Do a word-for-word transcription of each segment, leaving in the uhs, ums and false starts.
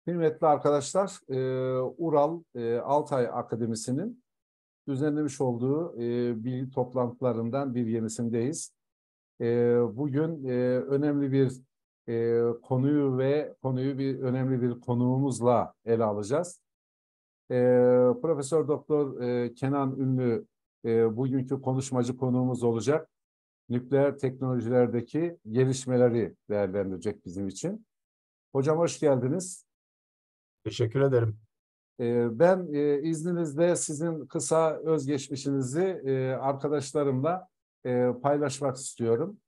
Kıymetli arkadaşlar, e, Ural e, Altay Akademisi'nin düzenlemiş olduğu e, bilgi toplantılarından bir yenisindeyiz. E, bugün e, önemli bir e, konuyu ve konuyu bir önemli bir konuğumuzla ele alacağız. E, Profesör Doktor e, Kenan Ünlü e, bugünkü konuşmacı konuğumuz olacak. Nükleer teknolojilerdeki gelişmeleri değerlendirecek bizim için. Hocam hoş geldiniz. Teşekkür ederim. Ben izninizle sizin kısa özgeçmişinizi arkadaşlarımla paylaşmak istiyorum.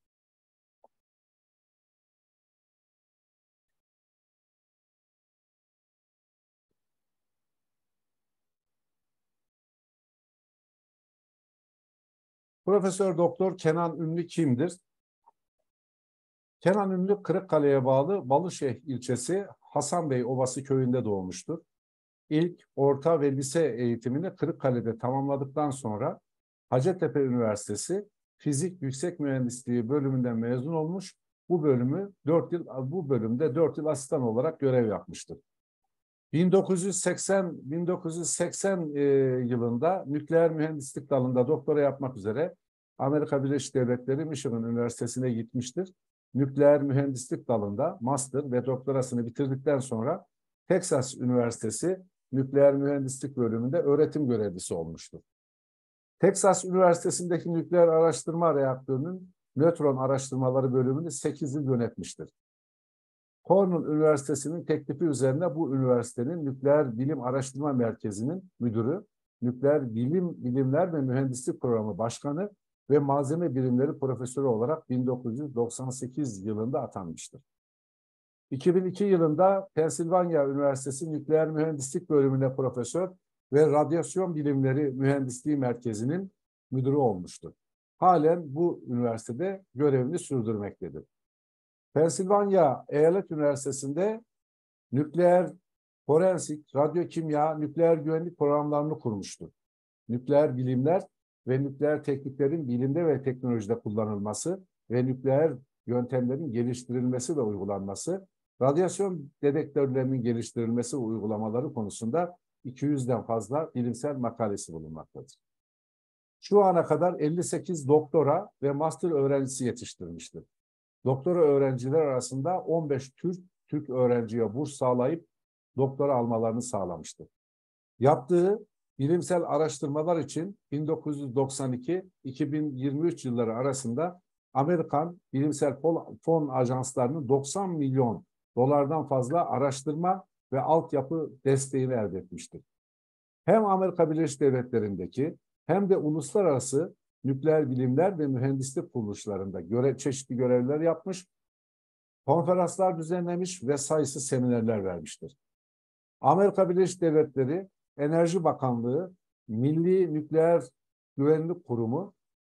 Profesör Doktor Kenan Ünlü kimdir? Kenan Ünlü Kırıkkale'ye bağlı Balışehir ilçesi Hasanbey Ovası köyünde doğmuştur. İlk, orta ve lise eğitimini Kırıkkale'de tamamladıktan sonra Hacettepe Üniversitesi Fizik Yüksek Mühendisliği bölümünden mezun olmuş. Bu bölümü dört yıl bu bölümde dört yıl asistan olarak görev yapmıştır. bin dokuz yüz seksen bin dokuz yüz seksen e, yılında nükleer mühendislik dalında doktora yapmak üzere Amerika Birleşik Devletleri Michigan Üniversitesi'ne gitmiştir. Nükleer mühendislik dalında master ve doktorasını bitirdikten sonra Texas Üniversitesi Nükleer Mühendislik bölümünde öğretim görevlisi olmuştur. Texas Üniversitesi'ndeki nükleer araştırma reaktörünün nötron araştırmaları bölümünü sekiz yıl yönetmiştir. Cornell Üniversitesi'nin teklifi üzerine bu üniversitenin Nükleer Bilim Araştırma Merkezi'nin müdürü, Nükleer Bilim Bilimler ve Mühendislik Programı Başkanı ve Malzeme Bilimleri Profesörü olarak bin dokuz yüz doksan sekiz yılında atanmıştır. iki bin iki yılında Pensilvanya Üniversitesi Nükleer Mühendislik Bölümüne profesör ve Radyasyon Bilimleri Mühendisliği Merkezi'nin müdürü olmuştur. Halen bu üniversitede görevini sürdürmektedir. Pensilvanya Eyalet Üniversitesi'nde nükleer forensik, radyokimya, nükleer güvenlik programlarını kurmuştur. Nükleer bilimler ve nükleer tekniklerin bilimde ve teknolojide kullanılması ve nükleer yöntemlerin geliştirilmesi ve uygulanması, radyasyon dedektörlerinin geliştirilmesi ve uygulamaları konusunda iki yüzden fazla bilimsel makalesi bulunmaktadır. Şu ana kadar elli sekiz doktora ve master öğrencisi yetiştirmiştir. Doktora öğrenciler arasında on beş Türk, Türk öğrenciye burs sağlayıp doktora almalarını sağlamıştır. Yaptığı bilimsel araştırmalar için bin dokuz yüz doksan iki iki bin yirmi üç yılları arasında Amerikan bilimsel fon ajanslarının doksan milyon dolardan fazla araştırma ve altyapı desteğini elde etmiştir. Hem Amerika Birleşik Devletleri'ndeki hem de uluslararası nükleer bilimler ve mühendislik kuruluşlarında görev, çeşitli görevler yapmış, konferanslar düzenlemiş ve sayısız seminerler vermiştir. Amerika Birleşik Devletleri Enerji Bakanlığı, Milli Nükleer Güvenlik Kurumu,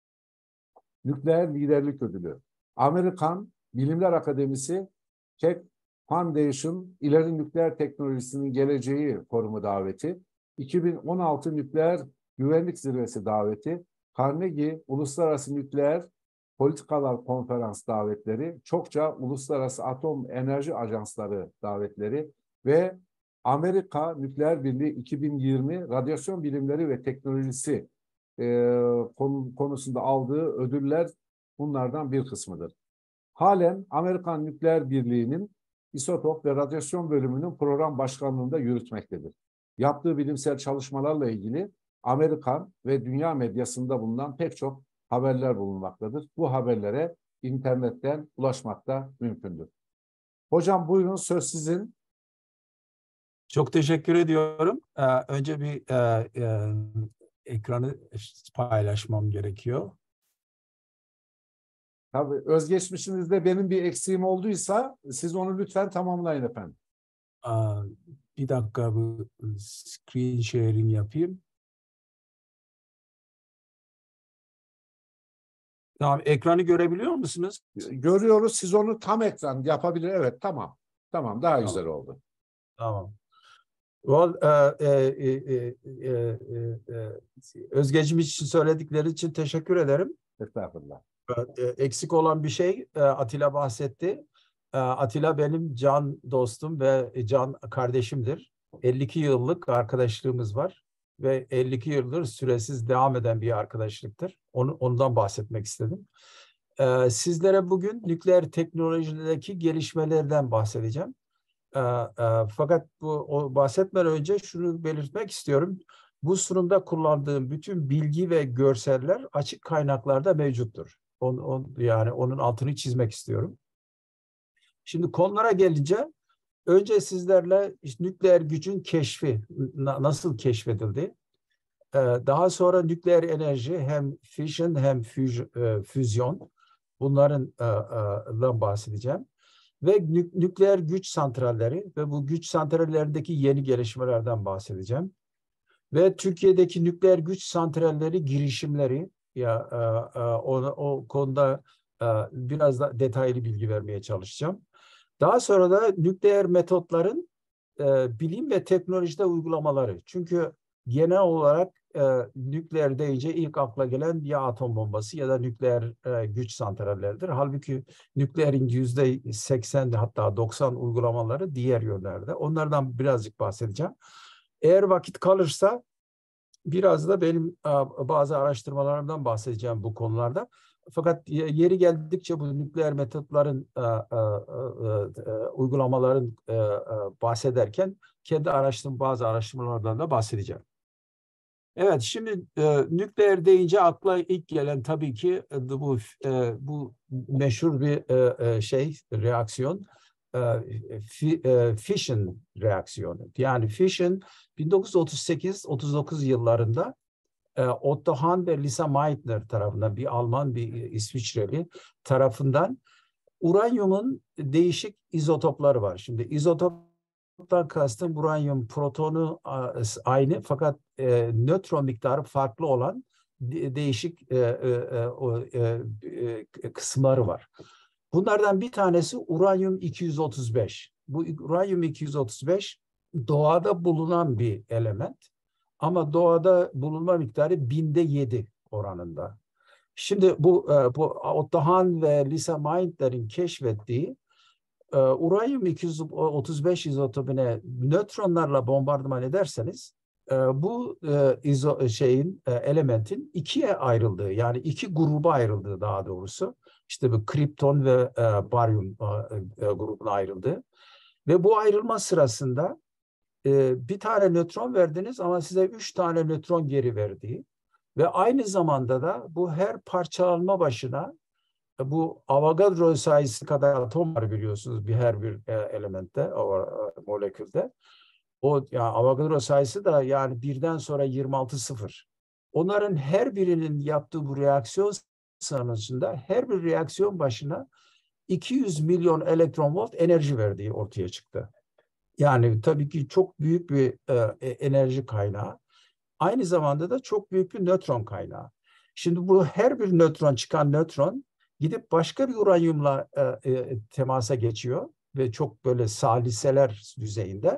Nükleer Liderlik Ödülü, Amerikan Bilimler Akademisi, Keck Foundation, İleri Nükleer Teknolojisinin Geleceği Forumu daveti, iki bin on altı Nükleer Güvenlik Zirvesi daveti, Carnegie Uluslararası Nükleer Politikalar Konferans davetleri, çokça Uluslararası Atom Enerji Ajansları davetleri ve Amerika Nükleer Birliği iki bin yirmi Radyasyon Bilimleri ve Teknolojisi e, konu, konusunda aldığı ödüller bunlardan bir kısmıdır. Halen Amerikan Nükleer Birliği'nin İsotop ve Radyasyon Bölümünün program başkanlığında yürütmektedir. Yaptığı bilimsel çalışmalarla ilgili Amerikan ve dünya medyasında bulunan pek çok haberler bulunmaktadır. Bu haberlere internetten ulaşmak da mümkündür. Hocam buyurun, söz sizin. Çok teşekkür ediyorum. Ee, önce bir e, e, ekranı paylaşmam gerekiyor. Tabii özgeçmişinizde benim bir eksiğim olduysa siz onu lütfen tamamlayın efendim. Aa, bir dakika bu screen sharing yapayım. Tamam, ekranı görebiliyor musunuz? Görüyoruz. Siz onu tam ekran yapabilir. Evet, tamam. Tamam, daha Tamam. güzel oldu. Tamam. Well, e, e, e, e, e, özgeçmiş için söyledikleri için teşekkür ederim. Estağfurullah. E, eksik olan bir şey e, Atilla bahsetti. Atilla benim can dostum ve can kardeşimdir. elli iki yıllık arkadaşlığımız var ve elli iki yıldır süresiz devam eden bir arkadaşlıktır. Onu, ondan bahsetmek istedim. Ee, sizlere bugün nükleer teknolojideki gelişmelerden bahsedeceğim. Ee, e, fakat bu o bahsetmeden önce şunu belirtmek istiyorum. Bu sunumda kullandığım bütün bilgi ve görseller açık kaynaklarda mevcuttur. On, on, yani onun altını çizmek istiyorum. Şimdi konulara gelince önce sizlerle işte nükleer gücün keşfi na, nasıl keşfedildi? Ee, daha sonra nükleer enerji hem fission hem füj, e, füzyon bunların e, e, bahsedeceğim. Ve nük, nükleer güç santralleri ve bu güç santrallerindeki yeni gelişmelerden bahsedeceğim. Ve Türkiye'deki nükleer güç santralleri girişimleri ya e, e, o, o konuda e, biraz da detaylı bilgi vermeye çalışacağım. Daha sonra da nükleer metotların e, bilim ve teknolojide uygulamaları. Çünkü genel olarak e, nükleer deyince ilk akla gelen ya atom bombası ya da nükleer e, güç santralleridir. Halbuki nükleerin yüzde seksen hatta doksan uygulamaları diğer yönlerde. Onlardan birazcık bahsedeceğim. Eğer vakit kalırsa biraz da benim e, bazı araştırmalarımdan bahsedeceğim bu konularda. Fakat yeri geldikçe bu nükleer metotların, e, e, e, uygulamaların e, e, bahsederken kendi araştırdığım bazı araştırmalardan da bahsedeceğim. Evet, şimdi e, nükleer deyince akla ilk gelen tabii ki e, bu e, bu meşhur bir e, şey reaksiyon, e, fi, e, fission reaksiyonu. Yani fission bin dokuz yüz otuz sekiz otuz dokuz yıllarında Otto Hahn ve Lisa Meitner tarafından bir Alman bir İsviçreli tarafından uranyumun değişik izotopları var. Şimdi izotoptan kastım uranyum protonu aynı fakat e, nötron miktarı farklı olan de, değişik e, e, e, e, kısımları var. Bunlardan bir tanesi uranyum iki yüz otuz beş. Bu uranyum iki yüz otuz beş doğada bulunan bir element. Ama doğada bulunma miktarı binde yedi oranında. Şimdi bu, bu Otto Hahn ve Lisa Meitner'in keşfettiği uranyum iki yüz otuz beş izotopine nötronlarla bombardıman ederseniz bu izo, şeyin elementin ikiye ayrıldığı yani iki gruba ayrıldığı daha doğrusu işte bu kripton ve baryum grubuna ayrıldığı ve bu ayrılma sırasında bir tane nötron verdiniz ama size üç tane nötron geri verdiği ve aynı zamanda da bu her parçalanma başına bu Avogadro sayısı kadar atom var biliyorsunuz bir her bir elementte, o molekülde. O yani Avogadro sayısı da yani birden sonra yirmi altı sıfır. Onların her birinin yaptığı bu reaksiyon sonucunda her bir reaksiyon başına iki yüz milyon elektron volt enerji verdiği ortaya çıktı. Yani tabii ki çok büyük bir e, enerji kaynağı. Aynı zamanda da çok büyük bir nötron kaynağı. Şimdi bu her bir nötron çıkan nötron gidip başka bir uranyumla e, e, temasa geçiyor ve çok böyle saliseler düzeyinde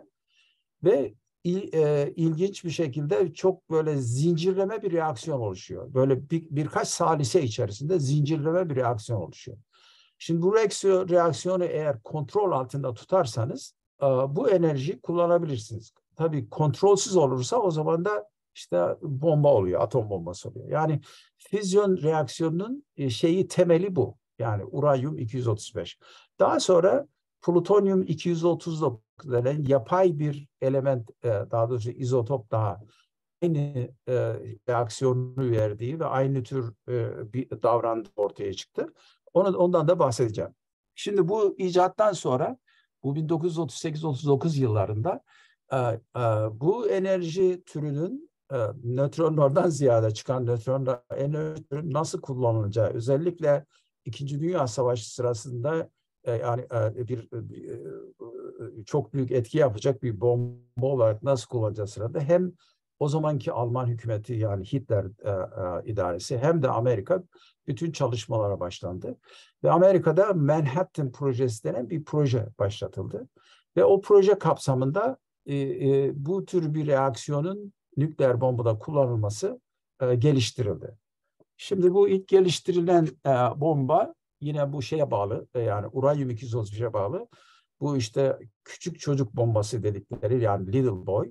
ve il, e, ilginç bir şekilde çok böyle zincirleme bir reaksiyon oluşuyor. Böyle bir, birkaç salise içerisinde zincirleme bir reaksiyon oluşuyor. Şimdi bu reaksiyon, reaksiyonu eğer kontrol altında tutarsanız bu enerjiyi kullanabilirsiniz. Tabii kontrolsüz olursa o zaman da işte bomba oluyor, atom bombası oluyor. Yani füzyon reaksiyonunun şeyi temeli bu. Yani uranyum iki yüz otuz beş. Daha sonra plutonyum iki yüz otuz dokuz denen yapay bir element, daha doğrusu izotop daha aynı reaksiyonu verdiği ve aynı tür bir davranış ortaya çıktı. Ondan da bahsedeceğim. Şimdi bu icattan sonra bu bin dokuz yüz otuz sekiz otuz dokuz yıllarında e, e, bu enerji türünün e, nötronlardan ziyade çıkan nötronlar enerji türünün nasıl kullanılacağı, özellikle İkinci Dünya Savaşı sırasında e, yani e, bir e, çok büyük etki yapacak bir bomba olarak nasıl kullanacağı sırada hem o zamanki Alman hükümeti yani Hitler e, e, idaresi hem de Amerika bütün çalışmalara başlandı. Ve Amerika'da Manhattan Projesi denen bir proje başlatıldı. Ve o proje kapsamında e, e, bu tür bir reaksiyonun nükleer bombada kullanılması e, geliştirildi. Şimdi bu ilk geliştirilen e, bomba yine bu şeye bağlı, yani uranyum iki yüz otuz beşe bağlı. Bu işte küçük çocuk bombası dedikleri, yani Little Boy.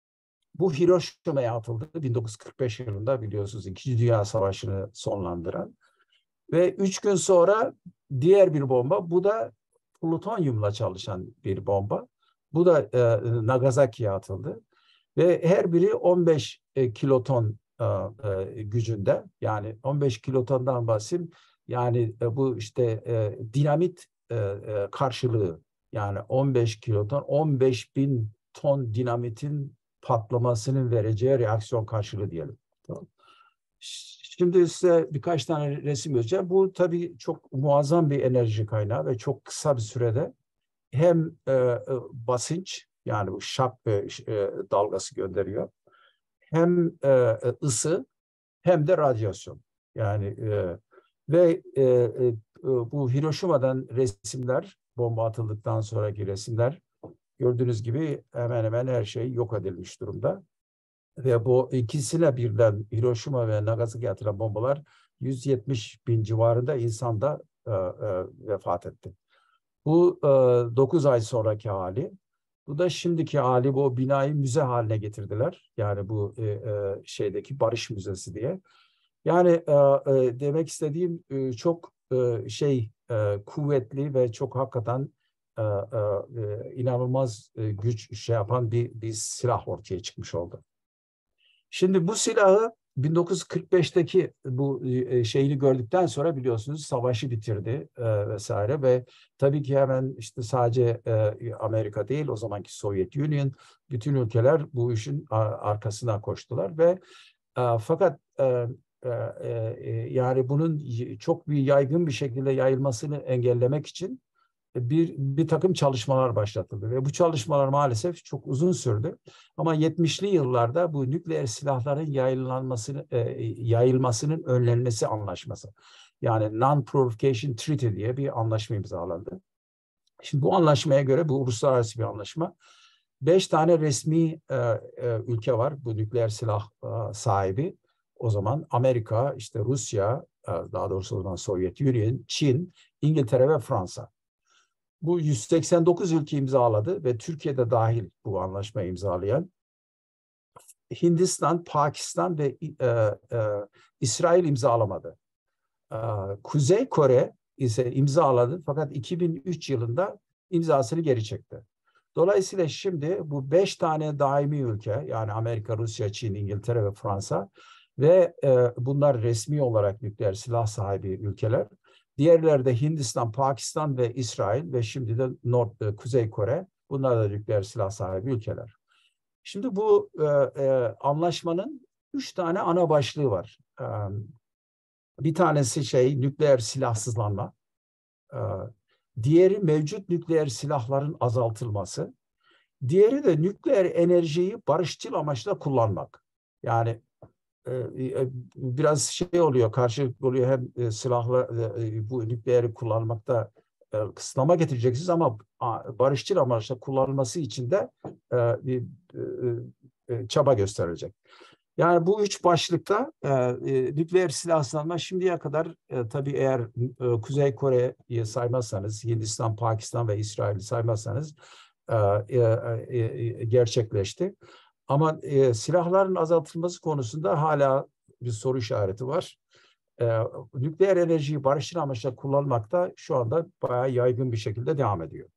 Bu Hiroşima'ya atıldı bin dokuz yüz kırk beş yılında, biliyorsunuz İkinci Dünya Savaşı'nı sonlandıran. Ve üç gün sonra diğer bir bomba, bu da plutonyumla çalışan bir bomba. Bu da e, Nagasaki'ye atıldı. Ve her biri on beş e, kiloton e, e, gücünde. Yani on beş kilotondan bahsedeyim. Yani e, bu işte e, dinamit e, e, karşılığı. Yani on beş kiloton, on beş bin ton dinamitin patlamasının vereceği reaksiyon karşılığı diyelim. Tamam. Şimdi size birkaç tane resim göstereceğim. Bu tabii çok muazzam bir enerji kaynağı ve çok kısa bir sürede hem e, e, basınç, yani bu şok e, dalgası gönderiyor, hem e, ısı, hem de radyasyon. Yani e, ve e, e, bu Hiroşima'dan resimler, bomba atıldıktan sonraki resimler, gördüğünüz gibi hemen hemen her şey yok edilmiş durumda. Ve bu ikisine birden, Hiroşima ve Nagasaki'ye atılan bombalar, yüz yetmiş bin civarında insan da e, e, vefat etti. Bu e, dokuz ay sonraki hali. Bu da şimdiki hali. Bu binayı müze haline getirdiler. Yani bu e, e, şeydeki Barış Müzesi diye. Yani e, e, demek istediğim e, çok e, şey e, kuvvetli ve çok hakikaten e, e, inanılmaz e, güç şey yapan bir, bir silah ortaya çıkmış oldu. Şimdi bu silahı bin dokuz yüz kırk beşteki bu şeyini gördükten sonra, biliyorsunuz, savaşı bitirdi e, vesaire ve tabii ki hemen işte sadece e, Amerika değil, o zamanki Sovyet Union, bütün ülkeler bu işin arkasına koştular ve e, fakat e, e, e, yani bunun çok bir yaygın bir şekilde yayılmasını engellemek için bir, bir takım çalışmalar başlatıldı ve bu çalışmalar maalesef çok uzun sürdü. Ama yetmişli yıllarda bu nükleer silahların yayılmasını, e, yayılmasının önlenmesi anlaşması, yani Non-Proliferation Treaty diye bir anlaşma imzalandı. Şimdi bu anlaşmaya göre, bu uluslararası bir anlaşma, beş tane resmi e, e, ülke var bu nükleer silah e, sahibi. O zaman Amerika, işte Rusya, e, daha doğrusu o zaman Sovyet Union, Çin, İngiltere ve Fransa. Bu yüz seksen dokuz ülke imzaladı ve Türkiye'de dahil bu anlaşmayı imzalayan. Hindistan, Pakistan ve e, e, İsrail imzalamadı. E, Kuzey Kore ise imzaladı, fakat iki bin üç yılında imzasını geri çekti. Dolayısıyla şimdi bu beş tane daimi ülke, yani Amerika, Rusya, Çin, İngiltere ve Fransa ve e, bunlar resmi olarak nükleer silah sahibi ülkeler. Diğerleri de Hindistan, Pakistan ve İsrail ve şimdi de North, e, Kuzey Kore. Bunlar da nükleer silah sahibi ülkeler. Şimdi bu e, e, anlaşmanın üç tane ana başlığı var. E, bir tanesi şey, nükleer silahsızlanma. E, diğeri mevcut nükleer silahların azaltılması. Diğeri de nükleer enerjiyi barışçıl amaçla kullanmak. Yani e, biraz şey oluyor, karşılık oluyor, hem e, silahla e, bu nükleeri kullanmakta e, kısıtlama getireceksiniz ama a, barışçıl amaçla kullanılması için de e, bir e, e, çaba gösterilecek. Yani bu üç başlıkta e, e, nükleer silahsızlanma şimdiye kadar e, tabii eğer e, Kuzey Kore'yi saymazsanız, Hindistan, Pakistan ve İsrail'i saymazsanız e, e, e, gerçekleşti. Ama e, silahların azaltılması konusunda hala bir soru işareti var. E, nükleer enerjiyi barışçıl amaçla kullanmakta şu anda bayağı yaygın bir şekilde devam ediyor.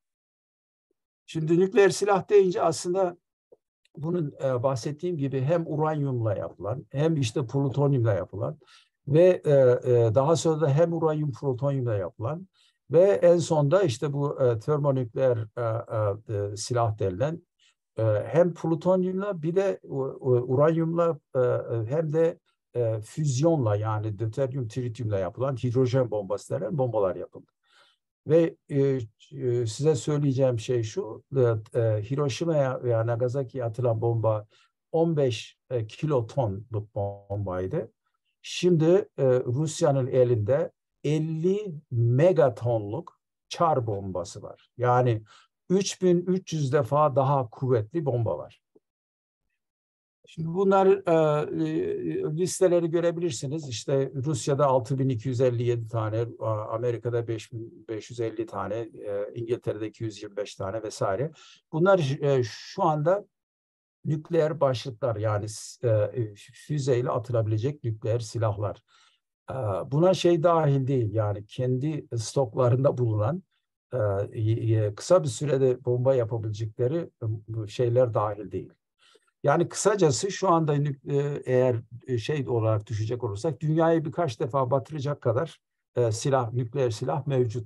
Şimdi nükleer silah deyince aslında bunun e, bahsettiğim gibi hem uranyumla yapılan, hem işte plutonyumla yapılan ve e, e, daha sonra da hem uranyum plutonyumla yapılan ve en sonda işte bu e, termonükleer e, e, silah denilen, e, hem plutonyumla bir de uranyumla e, hem de e, füzyonla, yani deuteryum trityumla yapılan hidrojen bombası denen bombalar yapıldı. Ve e, e, size söyleyeceğim şey şu, e, Hiroşima'ya veya Nagasaki'ye atılan bomba on beş e, kilotonluk bombaydı. Şimdi e, Rusya'nın elinde elli megatonluk çar bombası var. Yani üç bin üç yüz defa daha kuvvetli bomba var. Şimdi bunlar e, listeleri görebilirsiniz. İşte Rusya'da altı bin iki yüz elli yedi tane, Amerika'da beş bin beş yüz elli tane, e, İngiltere'de iki yüz yirmi beş tane vesaire. Bunlar e, şu anda nükleer başlıklar, yani e, füzeyle atılabilecek nükleer silahlar. E, buna şey dahil değil, yani kendi stoklarında bulunan e, kısa bir sürede bomba yapabilecekleri e, şeyler dahil değil. Yani kısacası şu anda eğer şey olarak düşecek olursak dünyayı birkaç defa batıracak kadar e, silah, nükleer silah mevcut.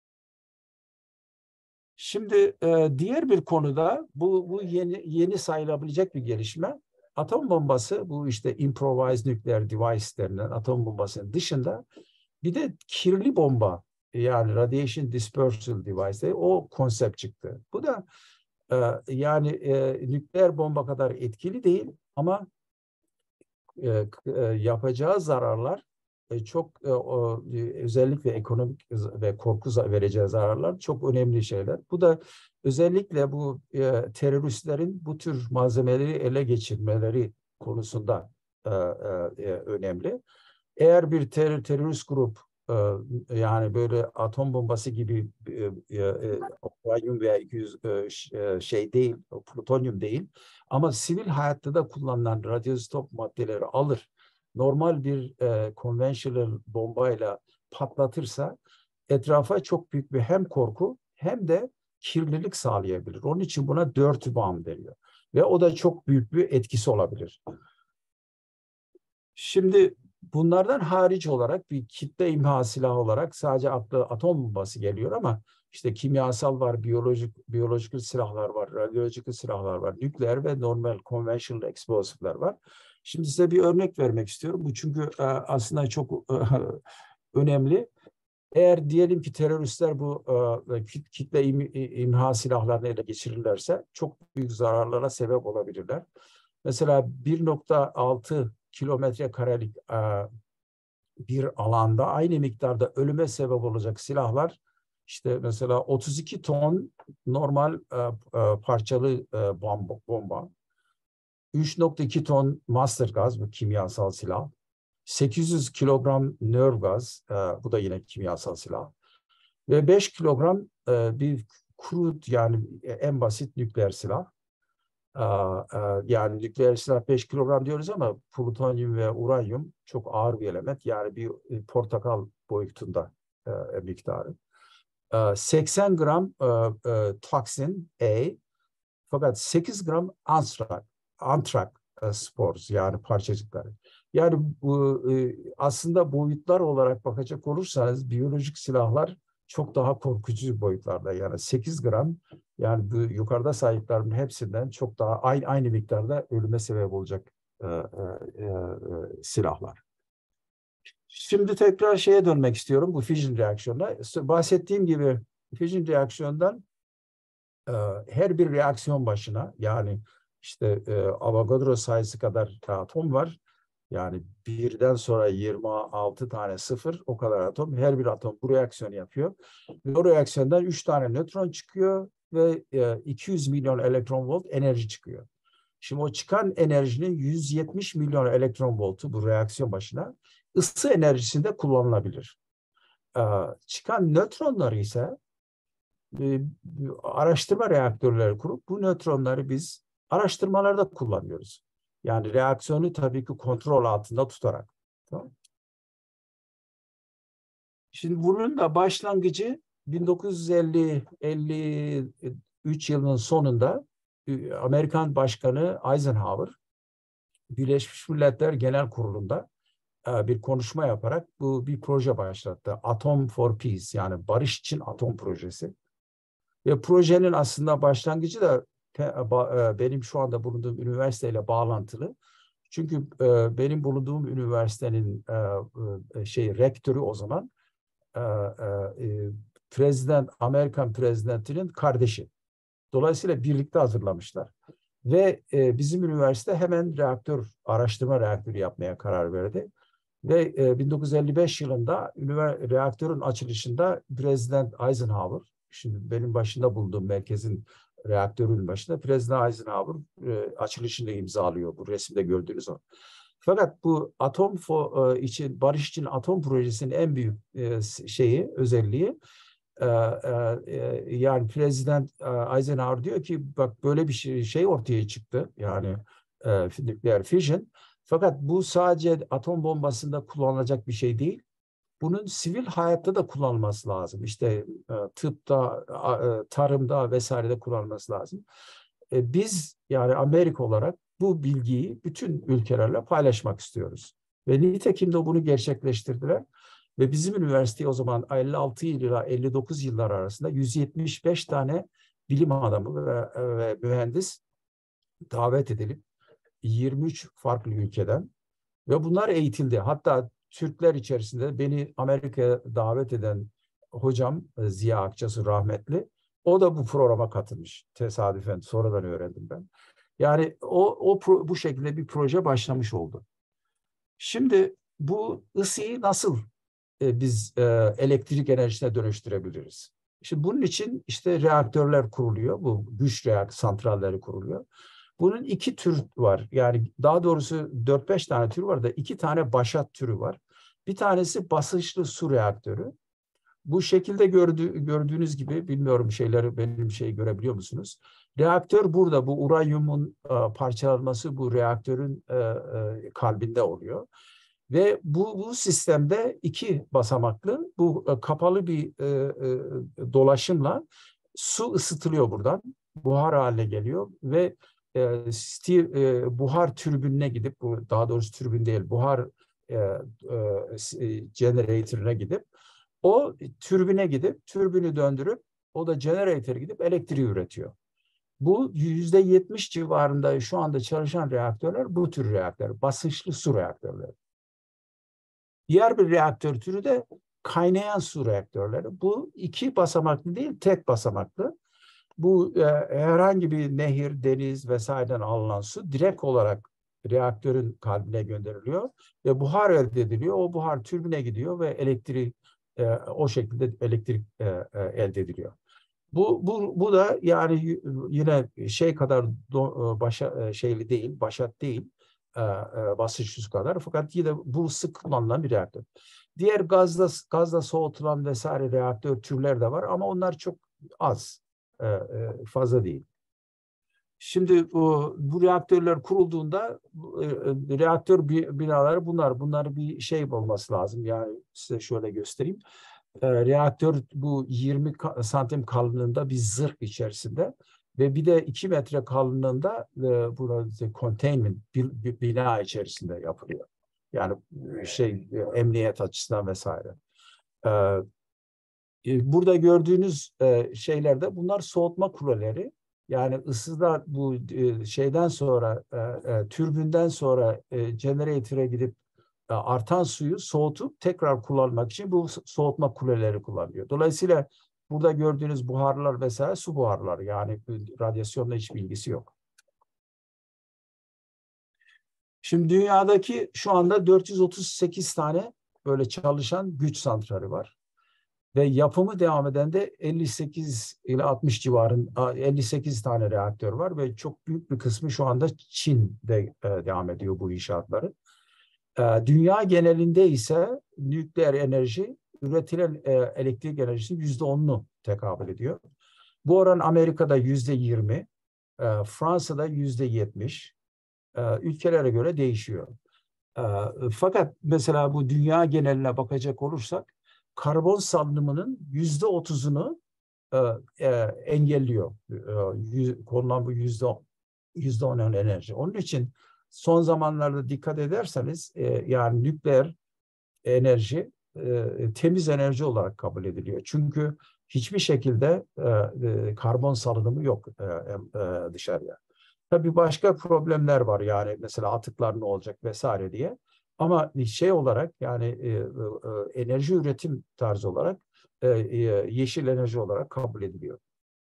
Şimdi e, diğer bir konuda bu, bu yeni, yeni sayılabilecek bir gelişme. Atom bombası, bu işte improvised nuclear device denilen atom bombasının dışında bir de kirli bomba, yani radiation dispersal device, o konsept çıktı. Bu da e, yani e, nükleer bomba kadar etkili değil ama e, e, yapacağı zararlar e, çok e, o, e, özellikle ekonomik ve korku vereceği zararlar çok önemli şeyler. Bu da özellikle bu e, teröristlerin bu tür malzemeleri ele geçirmeleri konusunda e, e, önemli. Eğer bir terör, terörist grup e, yani böyle atom bombası gibi e, e, uranyum veya e, şey değil, plutonyum değil, ama sivil hayatta da kullanılan radyoizotop maddeleri alır, normal bir e, conventional bombayla patlatırsa etrafa çok büyük bir hem korku hem de kirlilik sağlayabilir. Onun için buna dirty bomb deniyor. Ve o da çok büyük bir etkisi olabilir. Şimdi bunlardan hariç olarak bir kitle imha silahı olarak sadece akla atom bombası geliyor ama işte kimyasal var, biyolojik biyolojik silahlar var, radyolojik silahlar var, nükleer ve normal conventional explosive'lar var. Şimdi size bir örnek vermek istiyorum. Bu çünkü e, aslında çok e, önemli. Eğer diyelim ki teröristler bu e, kitle im, imha silahlarını ele geçirirlerse çok büyük zararlara sebep olabilirler. Mesela bir nokta altı kilometre karelik e, bir alanda aynı miktarda ölüme sebep olacak silahlar, işte mesela otuz iki ton normal e, e, parçalı e, bomba, bomba, üç nokta iki ton master gaz, bu kimyasal silah, sekiz yüz kilogram nerve gaz, e, bu da yine kimyasal silah, ve beş kilogram e, bir crude, yani en basit nükleer silah. Yani nükleer silah beş kilogram diyoruz ama plutonyum ve uranyum çok ağır bir element. Yani bir portakal boyutunda e, miktarı. seksen gram e, e, toksin A, fakat sekiz gram antrak, antrak e, spores, yani parçacıkları. Yani bu e, aslında boyutlar olarak bakacak olursanız biyolojik silahlar çok daha korkutucu boyutlarda. Yani sekiz gram, yani bu yukarıda saydıklarımın hepsinden çok daha aynı, aynı miktarda ölüme sebep olacak e, e, e, silahlar. Şimdi tekrar şeye dönmek istiyorum, bu fission reaksiyonuna. Bahsettiğim gibi fission reaksiyondan e, her bir reaksiyon başına, yani işte e, Avogadro sayısı kadar atom var. Yani birden sonra yirmi altı tane sıfır, o kadar atom. Her bir atom bu reaksiyonu yapıyor. Ve o reaksiyondan üç tane nötron çıkıyor ve e, iki yüz milyon elektron volt enerji çıkıyor. Şimdi o çıkan enerjinin yüz yetmiş milyon elektron voltu bu reaksiyon başına ısı enerjisinde kullanılabilir. E, çıkan nötronları ise e, araştırma reaktörleri kurup bu nötronları biz araştırmalarda kullanıyoruz. Yani reaksiyonu tabii ki kontrol altında tutarak. Tamam. Şimdi bunun da başlangıcı bin dokuz yüz elli elli üç yılının sonunda Amerikan Başkanı Eisenhower Birleşmiş Milletler Genel Kurulu'nda bir konuşma yaparak bu bir proje başlattı. Atom for Peace, yani barış için atom projesi. Ve projenin aslında başlangıcı da benim şu anda bulunduğum üniversiteyle bağlantılı. Çünkü benim bulunduğum üniversitenin şey rektörü o zaman prezident, Amerikan prezidentinin kardeşi. Dolayısıyla birlikte hazırlamışlar. Ve bizim üniversite hemen reaktör, araştırma reaktörü yapmaya karar verdi. Ve bin dokuz yüz elli beş yılında reaktörün açılışında Prezident Eisenhower, şimdi benim başında bulunduğum merkezin reaktörün başında. President Eisenhower e, açılışını imzalıyor, bu resimde gördüğünüz o. Fakat bu atom fo, e, için, barış için atom projesinin en büyük e, şeyi, özelliği, e, e, yani President Eisenhower diyor ki bak böyle bir şey, şey ortaya çıktı, yani e, nükleer fission. Fakat bu sadece atom bombasında kullanılacak bir şey değil. Bunun sivil hayatta da kullanılması lazım. İşte e, tıpta, e, tarımda vesairede kullanılması lazım. E, biz yani Amerika olarak bu bilgiyi bütün ülkelerle paylaşmak istiyoruz. Ve nitekim de bunu gerçekleştirdiler. Ve bizim üniversite o zaman elli altı ila elli dokuz yıllar arasında yüz yetmiş beş tane bilim adamı ve, ve mühendis davet edilip yirmi üç farklı ülkeden ve bunlar eğitildi. Hatta Türkler içerisinde beni Amerika'ya davet eden hocam Ziya Akçası rahmetli, o da bu programa katılmış. Tesadüfen sonradan öğrendim ben. Yani o, o pro, bu şekilde bir proje başlamış oldu. Şimdi bu ısıyı nasıl e, biz e, elektrik enerjisine dönüştürebiliriz? Şimdi bunun için işte reaktörler kuruluyor. Bu güç reaktör santralleri kuruluyor. Bunun iki tür var. Yani daha doğrusu dört beş tane tür var da iki tane başat türü var. Bir tanesi basınçlı su reaktörü. Bu şekilde gördüğü, gördüğünüz gibi, bilmiyorum şeyleri benim şey görebiliyor musunuz? Reaktör burada, bu uranyumun e, parçalanması bu reaktörün e, e, kalbinde oluyor. Ve bu, bu sistemde iki basamaklı, bu e, kapalı bir e, e, dolaşımla su ısıtılıyor buradan. Buhar haline geliyor ve e, stil, e, buhar türbinine gidip, bu daha doğrusu türbin değil, buhar e, e, generator'ına gidip, o türbine gidip, türbünü döndürüp, o da generator'a gidip elektriği üretiyor. Bu yüzde yetmiş civarında şu anda çalışan reaktörler bu tür reaktör, basınçlı su reaktörleri. Diğer bir reaktör türü de kaynayan su reaktörleri. Bu iki basamaklı değil, tek basamaklı. Bu e, herhangi bir nehir, deniz vesaireden alınan su direkt olarak reaktörün kalbine gönderiliyor ve buhar elde ediliyor. O buhar türbine gidiyor ve elektrik e, o şekilde elektrik e, e, elde ediliyor. Bu, bu, bu da yani yine şey kadar do, başa, şeyli değil, başat değil, e, e, basınçsız kadar. Fakat yine bu sık kullanılan bir reaktör. Diğer gazla, gazla soğutulan vesaire reaktör türleri de var ama onlar çok az, e, e, fazla değil. Şimdi bu, bu reaktörler kurulduğunda e, reaktör binaları bunlar. Bunlar bir şey olması lazım. Yani size şöyle göstereyim. E, reaktör bu yirmi santim kalınlığında bir zırh içerisinde ve bir de iki metre kalınlığında e, burada containment bir, bir bina içerisinde yapılıyor. Yani şey emniyet açısından vesaire. E, burada gördüğünüz e, şeylerde bunlar soğutma kuleleri. Yani ısıda bu e, şeyden sonra e, e, türbünden sonra e, generator'a gidip e, artan suyu soğutup tekrar kullanmak için bu soğutma kuleleri kullanılıyor. Dolayısıyla burada gördüğünüz buharlar vesaire su buharları, yani radyasyonla hiçbir ilgisi yok. Şimdi dünyadaki şu anda dört yüz otuz sekiz tane böyle çalışan güç santrali var. Ve yapımı devam eden de elli sekiz ile altmış civarında elli sekiz tane reaktör var ve çok büyük bir kısmı şu anda Çin'de e, devam ediyor bu inşaatları. E, dünya genelinde ise nükleer enerji üretilen e, elektrik enerjisinin yüzde onunu tekabül ediyor. Bu oran Amerika'da yüzde yirmi, e, Fransa'da yüzde yetmiş, e, ülkelere göre değişiyor. E, fakat mesela bu dünya geneline bakacak olursak, karbon salınımının yüzde otuzunu e, e, engelliyor. E, yüz, konulan bu yüzde yüzde on enerji. Onun için son zamanlarda dikkat ederseniz e, yani nükleer enerji e, temiz enerji olarak kabul ediliyor. Çünkü hiçbir şekilde e, e, karbon salınımı yok e, e, dışarıya. Tabii başka problemler var, yani mesela atıklar ne olacak vesaire diye. Ama şey olarak, yani e, e, enerji üretim tarzı olarak e, e, yeşil enerji olarak kabul ediliyor.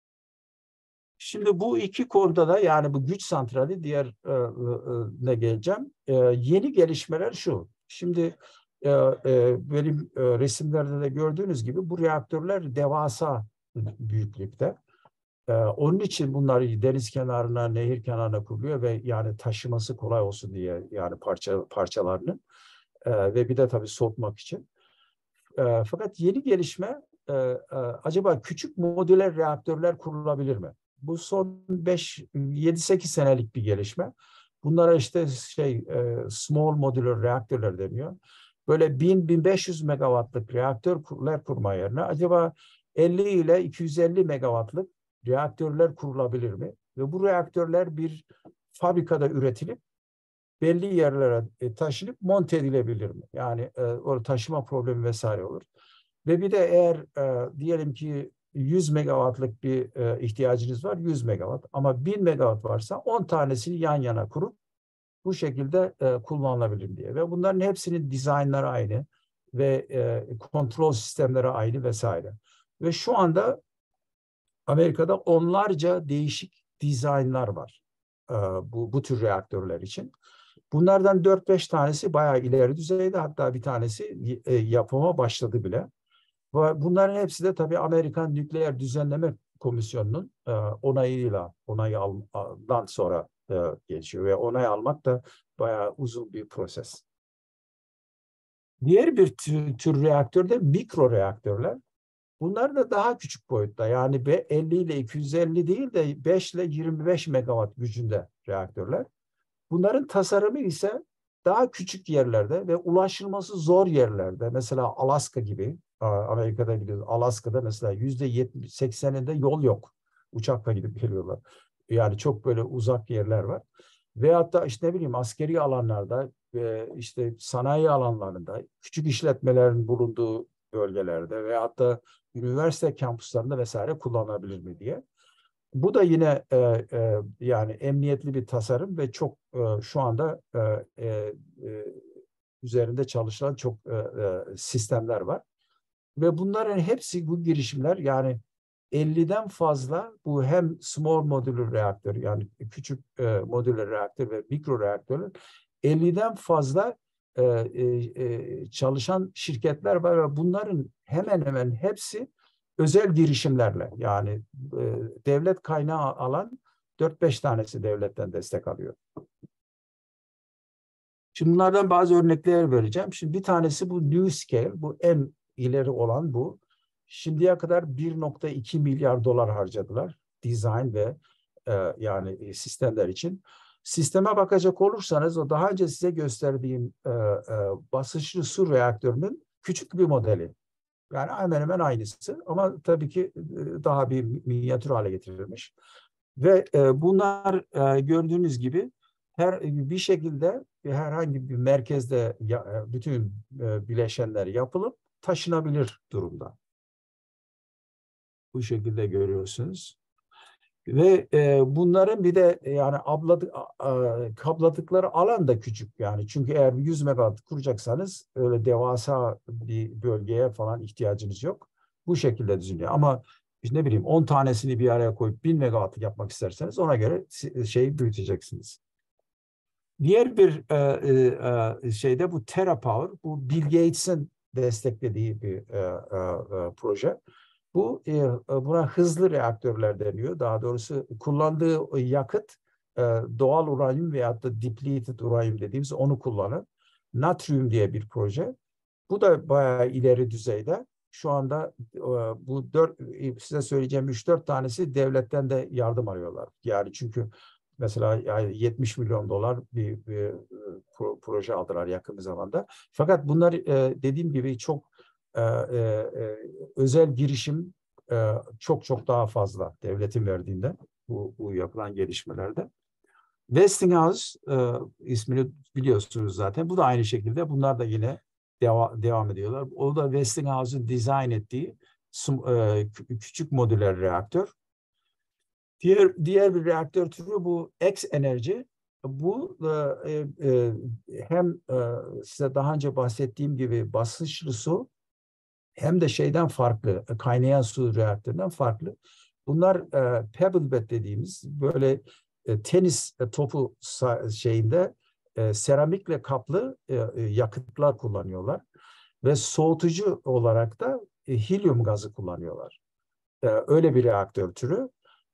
Şimdi bu iki konuda da, yani bu güç santrali, diğer e, e, ne geleceğim. E, yeni gelişmeler şu. Şimdi e, e, benim e, resimlerde de gördüğünüz gibi bu reaktörler devasa büyüklükte. Ee, onun için bunlar deniz kenarına, nehir kenarına kuruluyor ve yani taşıması kolay olsun diye yani parça parçalarının Ee, ve bir de tabii soğutmak için. Ee, fakat yeni gelişme e, e, acaba küçük modüler reaktörler kurulabilir mi? Bu son beş yedi sekiz senelik bir gelişme. Bunlara işte şey e, small modular reaktörler deniyor. Böyle bin bin beş yüz megawattlık reaktörler kurma yerine acaba elli ile iki yüz elli megawattlık reaktörler kurulabilir mi? Ve bu reaktörler bir fabrikada üretilip belli yerlere e, taşınıp monte edilebilir mi? Yani e, o taşıma problemi vesaire olur. Ve bir de eğer e, diyelim ki yüz megawattlık bir e, ihtiyacınız var, yüz megawatt ama bin megawatt varsa on tanesini yan yana kurup bu şekilde e, kullanılabilir diye. Ve bunların hepsinin dizaynları aynı ve e, kontrol sistemleri aynı vesaire. Ve şu anda Amerika'da onlarca değişik dizaynlar var e, bu, bu tür reaktörler için. Bunlardan dört beş tanesi bayağı ileri düzeyde, hatta bir tanesi e, yapıma başladı bile. Bunların hepsi de tabii Amerikan Nükleer Düzenleme Komisyonu'nun e, onayıyla, onayından sonra e, geçiyor ve onay almak da bayağı uzun bir proses. Diğer bir tür, tür reaktör de mikro reaktörler. Bunlar da daha küçük boyutta, yani elli ile iki yüz elli değil de beş ile yirmi beş megawatt gücünde reaktörler. Bunların tasarımı ise daha küçük yerlerde ve ulaşılması zor yerlerde, mesela Alaska gibi, Amerika'da biliyoruz, Alaska'da mesela yüzde yetmiş sekseninde yol yok. Uçakla gidip geliyorlar. Yani çok böyle uzak yerler var. Veyahut da işte ne bileyim askeri alanlarda, işte sanayi alanlarında, küçük işletmelerin bulunduğu bölgelerde veyahut da üniversite kampüslerinde vesaire kullanılabilir mi diye. Bu da yine e, e, yani emniyetli bir tasarım ve çok e, şu anda e, e, üzerinde çalışılan çok e, e, sistemler var. Ve bunların hepsi, bu girişimler yani elliden fazla bu hem small modular reaktör yani küçük e, modular reaktör ve mikro reaktörler, elliden fazla e, e, çalışan şirketler var ve bunların hemen hemen hepsi özel girişimlerle, yani e, devlet kaynağı alan dört beş tanesi devletten destek alıyor. Şimdi bunlardan bazı örnekler vereceğim. Şimdi bir tanesi bu NuScale, bu en ileri olan bu. Şimdiye kadar bir nokta iki milyar dolar harcadılar design ve e, yani sistemler için. Sisteme bakacak olursanız o daha önce size gösterdiğim e, e, basınçlı su reaktörünün küçük bir modeli. Yani hemen hemen aynısı ama tabii ki daha bir minyatür hale getirilmiş. Ve e, bunlar e, gördüğünüz gibi her bir şekilde herhangi bir merkezde ya, bütün e, bileşenler yapılıp taşınabilir durumda. Bu şekilde görüyorsunuz. Ve e, bunların bir de yani abladı, a, kapladıkları alan da küçük yani. Çünkü eğer yüz megawatt kuracaksanız öyle devasa bir bölgeye falan ihtiyacınız yok. Bu şekilde düzenliyor. Ama işte ne bileyim on tanesini bir araya koyup bin megawatt yapmak isterseniz ona göre şeyi büyüteceksiniz. Diğer bir e, e, şeyde bu TerraPower, bu Bill Gates'in desteklediği bir e, e, proje. Bu e, buna hızlı reaktörler deniyor. Daha doğrusu kullandığı yakıt e, doğal uranyum veyahut da depleted uranyum dediğimiz onu kullanır. Natrium diye bir proje. Bu da bayağı ileri düzeyde. Şu anda e, bu dört, size söyleyeceğim üç dört tanesi devletten de yardım arıyorlar. Yani çünkü mesela yani yetmiş milyon dolar bir, bir proje aldılar yakın bir zamanda. Fakat bunlar e, dediğim gibi çok e, e, özel girişim e, çok çok daha fazla devletin verdiğinde bu, bu yapılan gelişmelerde. Westinghouse e, ismini biliyorsunuz zaten. Bu da aynı şekilde. Bunlar da yine deva, devam ediyorlar. O da Westinghouse'un dizayn ettiği e, küçük modüler reaktör. Diğer diğer bir reaktör türü bu X-Energy. Bu e, e, hem e, size daha önce bahsettiğim gibi basınçlı su hem de şeyden farklı, kaynayan su reaktöründen farklı. Bunlar e, pebble bed dediğimiz böyle e, tenis topu şeyinde e, seramikle kaplı e, yakıtlar kullanıyorlar ve soğutucu olarak da e, helyum gazı kullanıyorlar. E, öyle bir reaktör türü.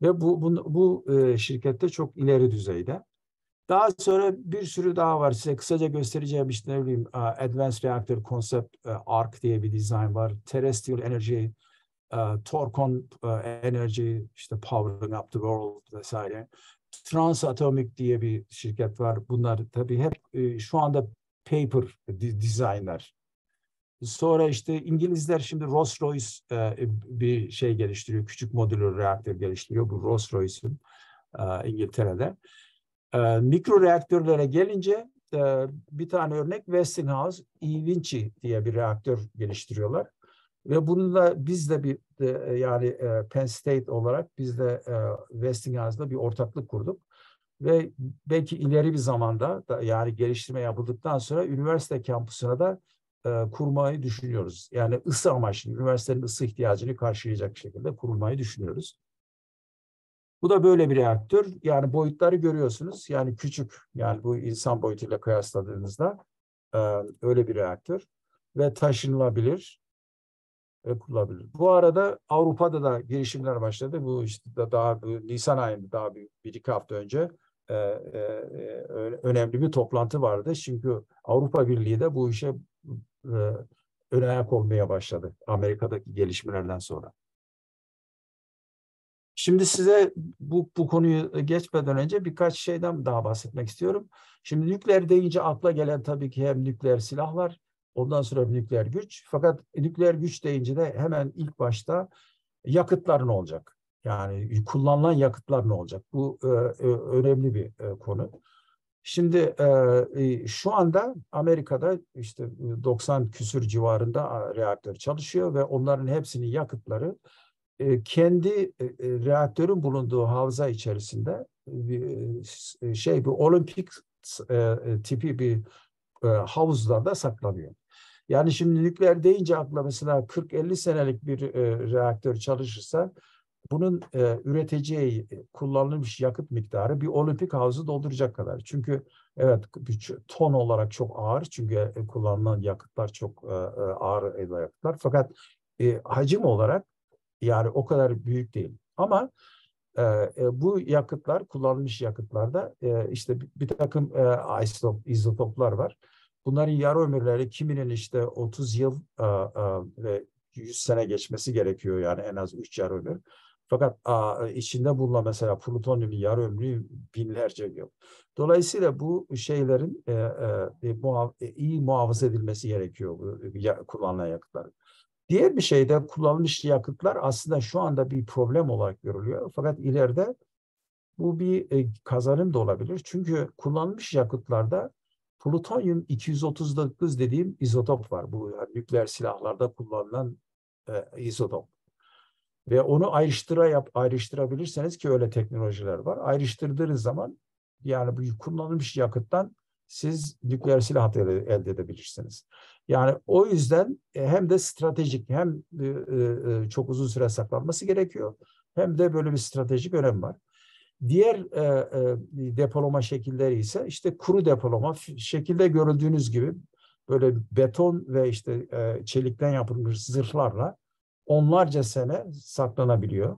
Ve bu, bu, bu e, şirkette çok ileri düzeyde. Daha sonra bir sürü daha var. Size kısaca göstereceğim işte ne bileyim Advanced Reactor Concept Arc diye bir dizayn var. Terrestrial Energy, Torcon Energy, işte Powering Up the World vesaire. Transatomic diye bir şirket var. Bunlar tabii hep şu anda paper designlar. Sonra işte İngilizler şimdi Rolls-Royce bir şey geliştiriyor. Küçük modüler reaktör geliştiriyor. Bu Rolls-Royce'un İngiltere'de. E, mikro reaktörlere gelince e, bir tane örnek Westinghouse eVinci diye bir reaktör geliştiriyorlar. Ve bununla biz de bir de, yani e, Penn State olarak biz de e, Westinghouse'da bir ortaklık kurduk. Ve belki ileri bir zamanda da, yani geliştirme yapıldıktan sonra üniversite kampüsüne de e, kurmayı düşünüyoruz. Yani ısı amaçlı, üniversitenin ısı ihtiyacını karşılayacak şekilde kurulmayı düşünüyoruz. Bu da böyle bir reaktör. Yani boyutları görüyorsunuz. Yani küçük, yani bu insan boyutuyla kıyasladığınızda e, öyle bir reaktör. Ve taşınılabilir ve kullanılabilir. Bu arada Avrupa'da da girişimler başladı. Bu işte daha bu Nisan ayında, daha bir, bir iki hafta önce e, e, önemli bir toplantı vardı. Çünkü Avrupa Birliği de bu işe e, ön ayak olmaya başladı Amerika'daki gelişmelerden sonra. Şimdi size bu, bu konuyu geçmeden önce birkaç şeyden daha bahsetmek istiyorum. Şimdi nükleer deyince akla gelen tabii ki hem nükleer silahlar, ondan sonra nükleer güç. Fakat nükleer güç deyince de hemen ilk başta yakıtlar ne olacak? Yani kullanılan yakıtlar ne olacak? Bu e, önemli bir e, konu. Şimdi e, şu anda Amerika'da işte doksan küsür civarında reaktör çalışıyor ve onların hepsinin yakıtları kendi reaktörün bulunduğu havza içerisinde bir şey bir olimpik tipi bir havuzlarda saklanıyor. Yani şimdi nükleer deyince akla mesela kırk elli senelik bir reaktör çalışırsa bunun üreteceği kullanılmış yakıt miktarı bir olimpik havuzu dolduracak kadar. Çünkü evet ton olarak çok ağır, çünkü kullanılan yakıtlar çok ağır yakıtlar. Fakat hacim olarak yani o kadar büyük değil. Ama e, bu yakıtlar, kullanılmış yakıtlarda e, işte bir, bir takım e, isotop, izotoplar var. Bunların yarı ömürleri kiminin işte otuz yıl e, e, ve yüz sene geçmesi gerekiyor, yani en az üç yarı ömür. Fakat a, içinde bulunan mesela plutonyumun yarı ömrü binlerce yıl. Dolayısıyla bu şeylerin e, e, muhaf e, iyi muhafaza edilmesi gerekiyor, bu ya, kullanılan yakıtların. Diğer bir şey de kullanılmış yakıtlar aslında şu anda bir problem olarak görülüyor. Fakat ileride bu bir e, kazanım da olabilir. Çünkü kullanılmış yakıtlarda plutonyum iki yüz otuz dokuz dediğim izotop var. Bu yani nükleer silahlarda kullanılan e, izotop. Ve onu ayrıştıra yap, ayrıştırabilirseniz, ki öyle teknolojiler var. Ayrıştırdığınız zaman yani bu kullanılmış yakıttan siz nükleer silah elde edebilirsiniz. Yani o yüzden hem de stratejik, hem çok uzun süre saklanması gerekiyor, hem de böyle bir stratejik önem var. Diğer depolama şekilleri ise işte kuru depolama şekilde görüldüğünüz gibi böyle beton ve işte çelikten yapılmış zırhlarla onlarca sene saklanabiliyor.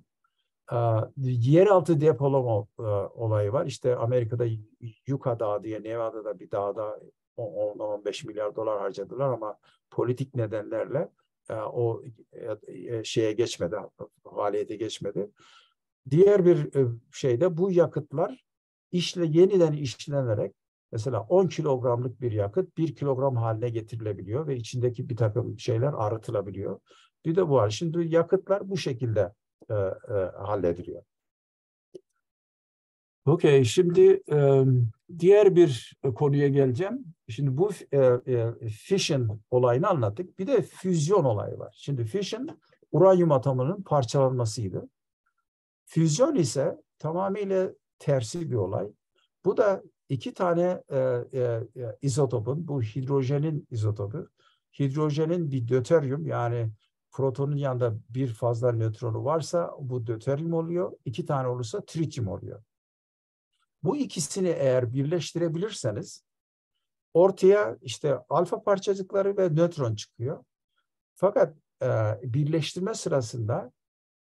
Yeraltı depolama olayı var. İşte Amerika'da Yucca Dağı diye, Nevada'da bir dağda on on beş milyar dolar harcadılar ama politik nedenlerle o şeye geçmedi, faaliyete geçmedi. Diğer bir şeyde bu yakıtlar işle yeniden işlenerek mesela on kilogramlık bir yakıt bir kilogram haline getirilebiliyor ve içindeki bir takım şeyler arıtılabiliyor. Bir de bu var. Şimdi yakıtlar bu şekilde e, e, hallediliyor. Okey, şimdi e, diğer bir konuya geleceğim. Şimdi bu e, e, fission olayını anlattık. Bir de füzyon olayı var. Şimdi fission uranyum atomunun parçalanmasıydı. Füzyon ise tamamıyla tersi bir olay. Bu da iki tane e, e, izotopun, bu hidrojenin izotopu, hidrojenin bir döteryum, yani protonun yanında bir fazla nötronu varsa bu döteryum oluyor, iki tane olursa trityum oluyor. Bu ikisini eğer birleştirebilirseniz ortaya işte alfa parçacıkları ve nötron çıkıyor. Fakat e, birleştirme sırasında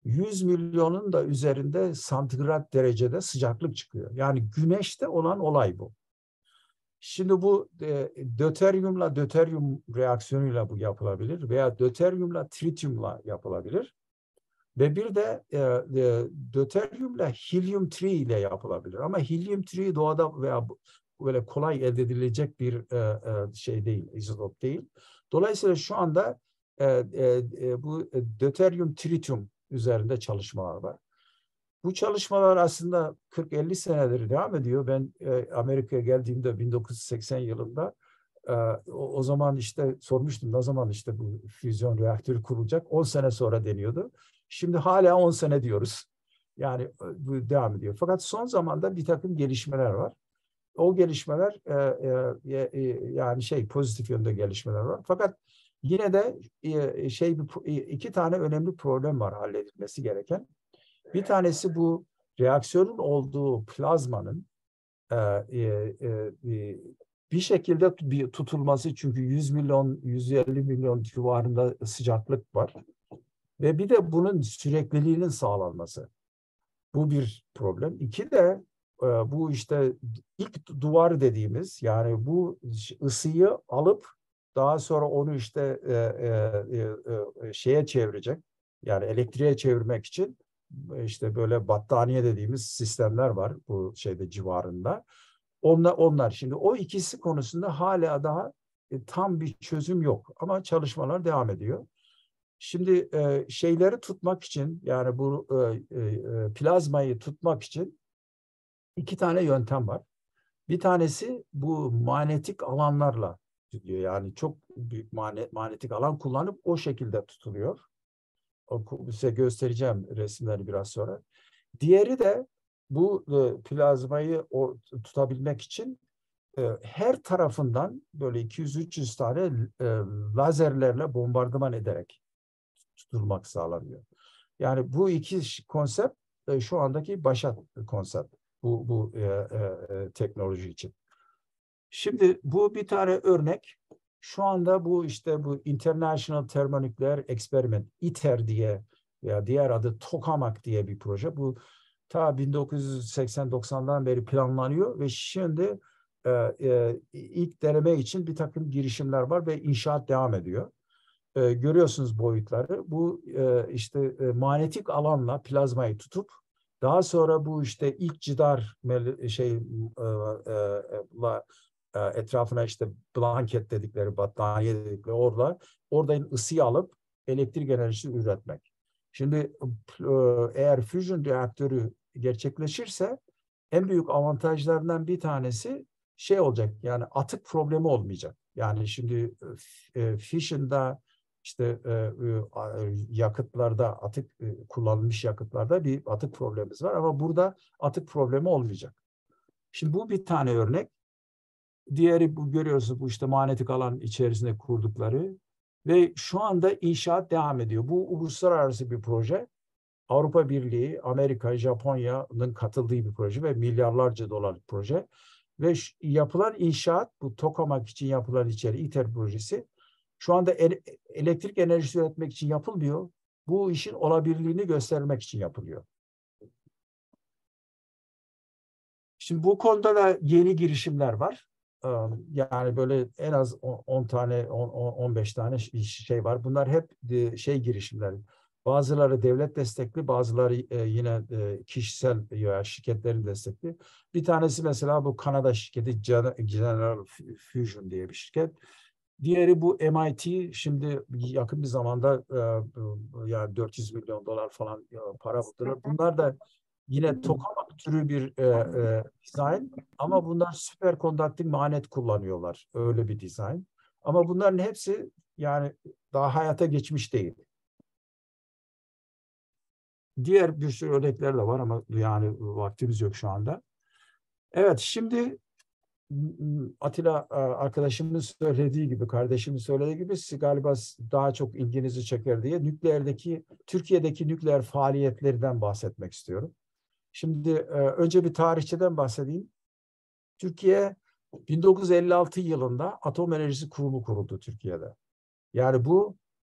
yüz milyonun da üzerinde santigrat derecede sıcaklık çıkıyor. Yani güneşte olan olay bu. Şimdi bu e, döteryumla döteryum reaksiyonuyla bu yapılabilir veya döteryumla trityumla yapılabilir. Ve bir de e, e, döteryumla helyum üç ile yapılabilir. Ama helyum üç doğada veya böyle kolay elde edilecek bir e, e, şey değil, izotop değil. Dolayısıyla şu anda e, e, bu döteryum trityum üzerinde çalışmalar var. Bu çalışmalar aslında kırk elli senedir devam ediyor. Ben e, Amerika'ya geldiğimde bin dokuz yüz seksen yılında e, o, o zaman işte sormuştum ne zaman işte bu füzyon reaktörü kurulacak. on sene sonra deniyordu. Şimdi hala on sene diyoruz. Yani bu devam ediyor. Fakat son zamanda bir takım gelişmeler var. O gelişmeler e, e, e, yani şey pozitif yönde gelişmeler var. Fakat yine de e, şey iki tane önemli problem var halledilmesi gereken. Bir tanesi bu reaksiyonun olduğu plazmanın e, e, e, bir şekilde bir tutulması, çünkü yüz milyon yüz elli milyon civarında sıcaklık var. Ve bir de bunun sürekliliğinin sağlanması. Bu bir problem. İki de e, bu işte ilk duvar dediğimiz, yani bu ısıyı alıp daha sonra onu işte e, e, e, şeye çevirecek, yani elektriğe çevirmek için işte böyle battaniye dediğimiz sistemler var bu şeyde civarında. Onlar, onlar şimdi o ikisi konusunda hala daha e, tam bir çözüm yok ama çalışmalar devam ediyor. Şimdi e, şeyleri tutmak için, yani bu e, e, plazmayı tutmak için iki tane yöntem var. Bir tanesi bu manyetik alanlarla tutuyor. Yani çok büyük manyetik alan kullanıp o şekilde tutuluyor. O, size göstereceğim resimleri biraz sonra. Diğeri de bu e, plazmayı o, tutabilmek için e, her tarafından böyle iki yüz üç yüz tane e, lazerlerle bombardıman ederek tutulmak sağlanıyor. Yani bu iki konsept e, şu andaki başat konsept bu, bu e, e, teknoloji için. Şimdi bu bir tane örnek. Şu anda bu işte bu International Thermonuclear Experiment, ITER diye veya diğer adı Tokamak diye bir proje. Bu ta bin dokuz yüz seksen doksandan beri planlanıyor ve şimdi e, e, ilk deneme için bir takım girişimler var ve inşaat devam ediyor. E, görüyorsunuz boyutları. Bu e, işte e, manyetik alanla plazmayı tutup daha sonra bu işte ilk cidar şey e, e, e, etrafına işte blanket dedikleri, battaniye dedikleri orada oradan ısıyı alıp elektrik enerjisi üretmek. Şimdi e, eğer füzyon reaktörü gerçekleşirse en büyük avantajlarından bir tanesi şey olacak, yani atık problemi olmayacak. Yani şimdi e, fission'da işte e, e, yakıtlarda atık e, kullanılmış yakıtlarda bir atık problemimiz var ama burada atık problemi olmayacak. Şimdi bu bir tane örnek. Diğeri bu görüyorsunuz, bu işte manyetik alan içerisinde kurdukları ve şu anda inşaat devam ediyor. Bu uluslararası bir proje. Avrupa Birliği, Amerika, Japonya'nın katıldığı bir proje ve milyarlarca dolarlık proje. Ve yapılan inşaat, bu tokamak için yapılan içeri ITER projesi şu anda elektrik enerjisi üretmek için yapılmıyor. Bu işin olabilirliğini göstermek için yapılıyor. Şimdi bu konuda da yeni girişimler var. Yani böyle en az on tane, on beş tane şey var. Bunlar hep şey girişimler. Bazıları devlet destekli, bazıları yine kişisel veya şirketlerin destekli. Bir tanesi mesela bu Kanada şirketi General Fusion diye bir şirket. Diğeri bu M I T, şimdi yakın bir zamanda yani dört yüz milyon dolar falan para buldular. Bunlar da yine tokamak türü bir e, e, dizayn ama bunlar superconducting magnet kullanıyorlar. Öyle bir dizayn. Ama bunların hepsi yani daha hayata geçmiş değil. Diğer bir sürü örnekler de var ama yani vaktimiz yok şu anda. Evet, şimdi Atilla arkadaşımın söylediği gibi, kardeşimin söylediği gibi galiba daha çok ilginizi çeker diye nükleerdeki, Türkiye'deki nükleer faaliyetlerinden bahsetmek istiyorum. Şimdi önce bir tarihçeden bahsedeyim. Türkiye bin dokuz yüz elli altı yılında Atom Enerjisi Kurumu kuruldu Türkiye'de. Yani bu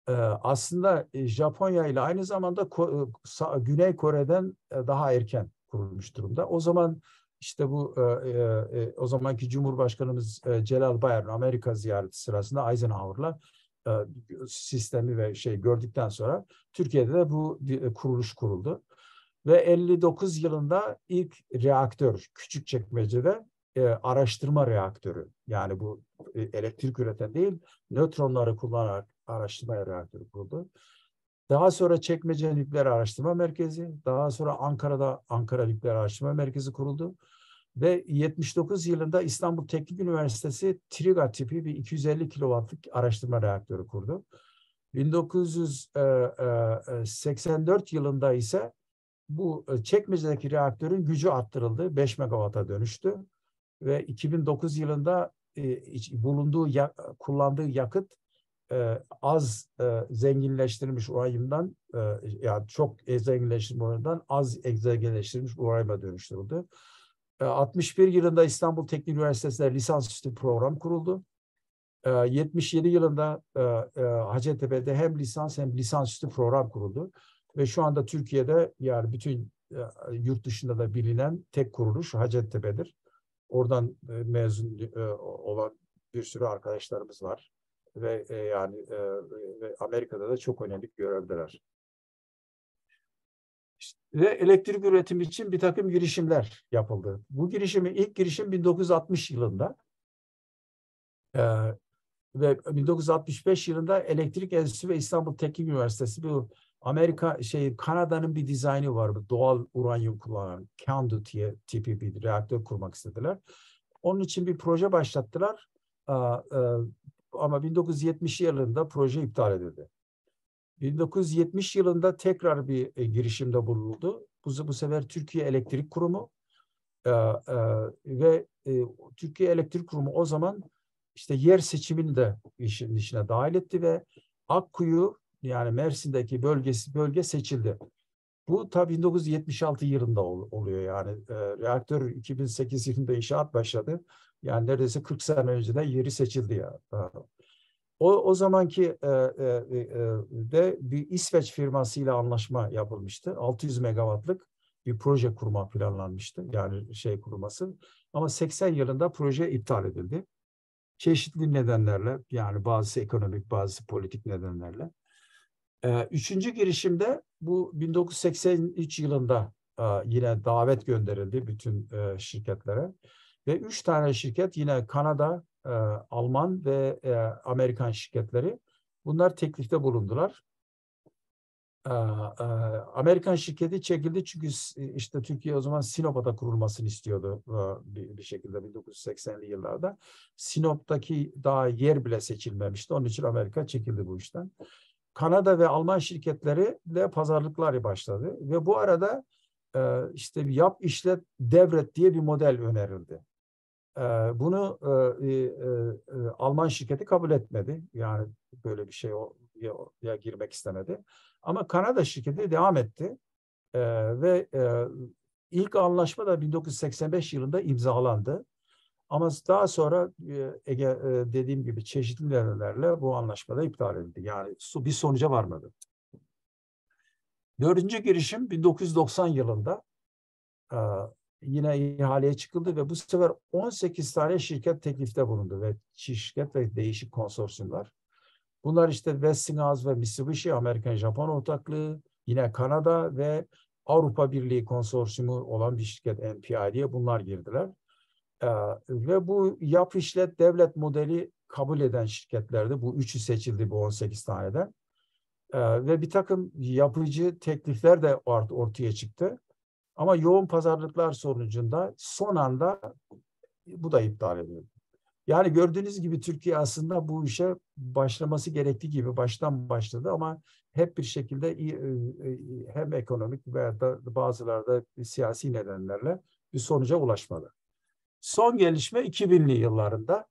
Ee, aslında Japonya ile aynı zamanda Ko Güney Kore'den daha erken kurulmuş durumda. O zaman işte bu e, e, o zamanki Cumhurbaşkanımız e, Celal Bayar'ın Amerika ziyareti sırasında Eisenhower'la e, sistemi ve şey gördükten sonra Türkiye'de de bu e, kuruluş kuruldu. Ve elli dokuz yılında ilk reaktör Küçükçekmece'de e, araştırma reaktörü, yani bu e, elektrik üreten değil, nötronları kullanarak araştırma reaktörü kuruldu. Daha sonra Çekmece Nükleer Araştırma Merkezi, daha sonra Ankara'da Ankara Nükleer Araştırma Merkezi kuruldu. Ve yetmiş dokuz yılında İstanbul Teknik Üniversitesi TRIGA tipi bir iki yüz elli kilowattlık araştırma reaktörü kurdu. bin dokuz yüz seksen dört yılında ise bu Çekmece'deki reaktörün gücü arttırıldı, beş megawatt'a dönüştü. Ve iki bin dokuz yılında e, bulunduğu ya, kullandığı yakıt e, az e, zenginleştirilmiş uranyumdan e, yani çok zenginleştirilmiş uranyumdan az zenginleştirilmiş uranyuma dönüştürüldü. E, altmış bir yılında İstanbul Teknik Üniversitesi'nde lisansüstü program kuruldu. E, yetmiş yedi yılında e, e, Hacettepe'de hem lisans hem lisansüstü program kuruldu. Ve şu anda Türkiye'de yani bütün e, yurt dışında da bilinen tek kuruluş Hacettepe'dir. Oradan e, mezun e, olan bir sürü arkadaşlarımız var ve e, yani e, ve Amerika'da da çok önemli görevdeler. İşte, ve elektrik üretimi için bir takım girişimler yapıldı. Bu girişimi ilk girişim bin dokuz yüz altmış yılında e, ve bin dokuz yüz altmış beş yılında Elektrik Enstitüsü ve İstanbul Teknik Üniversitesi bu Amerika şey Kanada'nın bir dizaynı var. Doğal uranyum kullanan CANDU tipi bir reaktör kurmak istediler. Onun için bir proje başlattılar. Ama bin dokuz yüz yetmiş yılında proje iptal edildi. bin dokuz yüz yetmiş yılında tekrar bir girişimde bulunuldu. Bu, bu sefer Türkiye Elektrik Kurumu ve Türkiye Elektrik Kurumu o zaman işte yer seçimini de işin içine dahil etti ve Akkuyu yani Mersin'deki bölgesi bölge seçildi. Bu tabii bin dokuz yüz yetmiş altı yılında oluyor yani. E, reaktör iki bin sekiz yılında inşaat başladı. Yani neredeyse kırk sene önceden yeri seçildi ya. O, o zamanki e, e, e, de bir İsveç firmasıyla anlaşma yapılmıştı. altı yüz megawattlık bir proje kurma planlanmıştı. Yani şey kurulması. Ama seksen yılında proje iptal edildi. Çeşitli nedenlerle yani bazı ekonomik bazı politik nedenlerle. Ee, üçüncü girişimde bu bin dokuz yüz seksen üç yılında e, yine davet gönderildi bütün e, şirketlere. Ve üç tane şirket yine Kanada, e, Alman ve e, Amerikan şirketleri bunlar teklifte bulundular. E, e, Amerikan şirketi çekildi çünkü işte Türkiye o zaman Sinop'ta kurulmasını istiyordu e, bir, bir şekilde bin dokuz yüz seksenli yıllarda. Sinop'taki daha yer bile seçilmemişti. Onun için Amerika çekildi bu işten. Kanada ve Alman şirketleriyle pazarlıklar başladı ve bu arada e, işte yap işlet devret diye bir model önerildi. E, bunu e, e, e, Alman şirketi kabul etmedi. Yani böyle bir şey ya, ya girmek istemedi. Ama Kanada şirketi devam etti e, ve e, ilk anlaşma da bin dokuz yüz seksen beş yılında imzalandı. Ama daha sonra Ege dediğim gibi çeşitli nedenlerle bu anlaşmada iptal edildi. Yani bir sonuca varmadı. Dördüncü girişim bin dokuz yüz doksan yılında yine ihaleye çıkıldı ve bu sefer on sekiz tane şirket teklifte bulundu ve şirket ve değişik konsorsiyumlar. Bunlar işte Westinghouse ve Mitsubishi, Amerikan-Japon ortaklığı, yine Kanada ve Avrupa Birliği konsorsiyumu olan bir şirket N P I diye bunlar girdiler. Ee, ve bu yap işlet devlet modeli kabul eden şirketlerdi. Bu üçü seçildi bu on sekiz taneden. Ee, ve bir takım yapıcı teklifler de ort ortaya çıktı. Ama yoğun pazarlıklar sonucunda son anda bu da iptal edildi. Yani gördüğünüz gibi Türkiye aslında bu işe başlaması gerektiği gibi baştan başladı ama hep bir şekilde hem ekonomik veya da bazıları da siyasi nedenlerle bir sonuca ulaşmadı. Son gelişme iki binli yıllarında.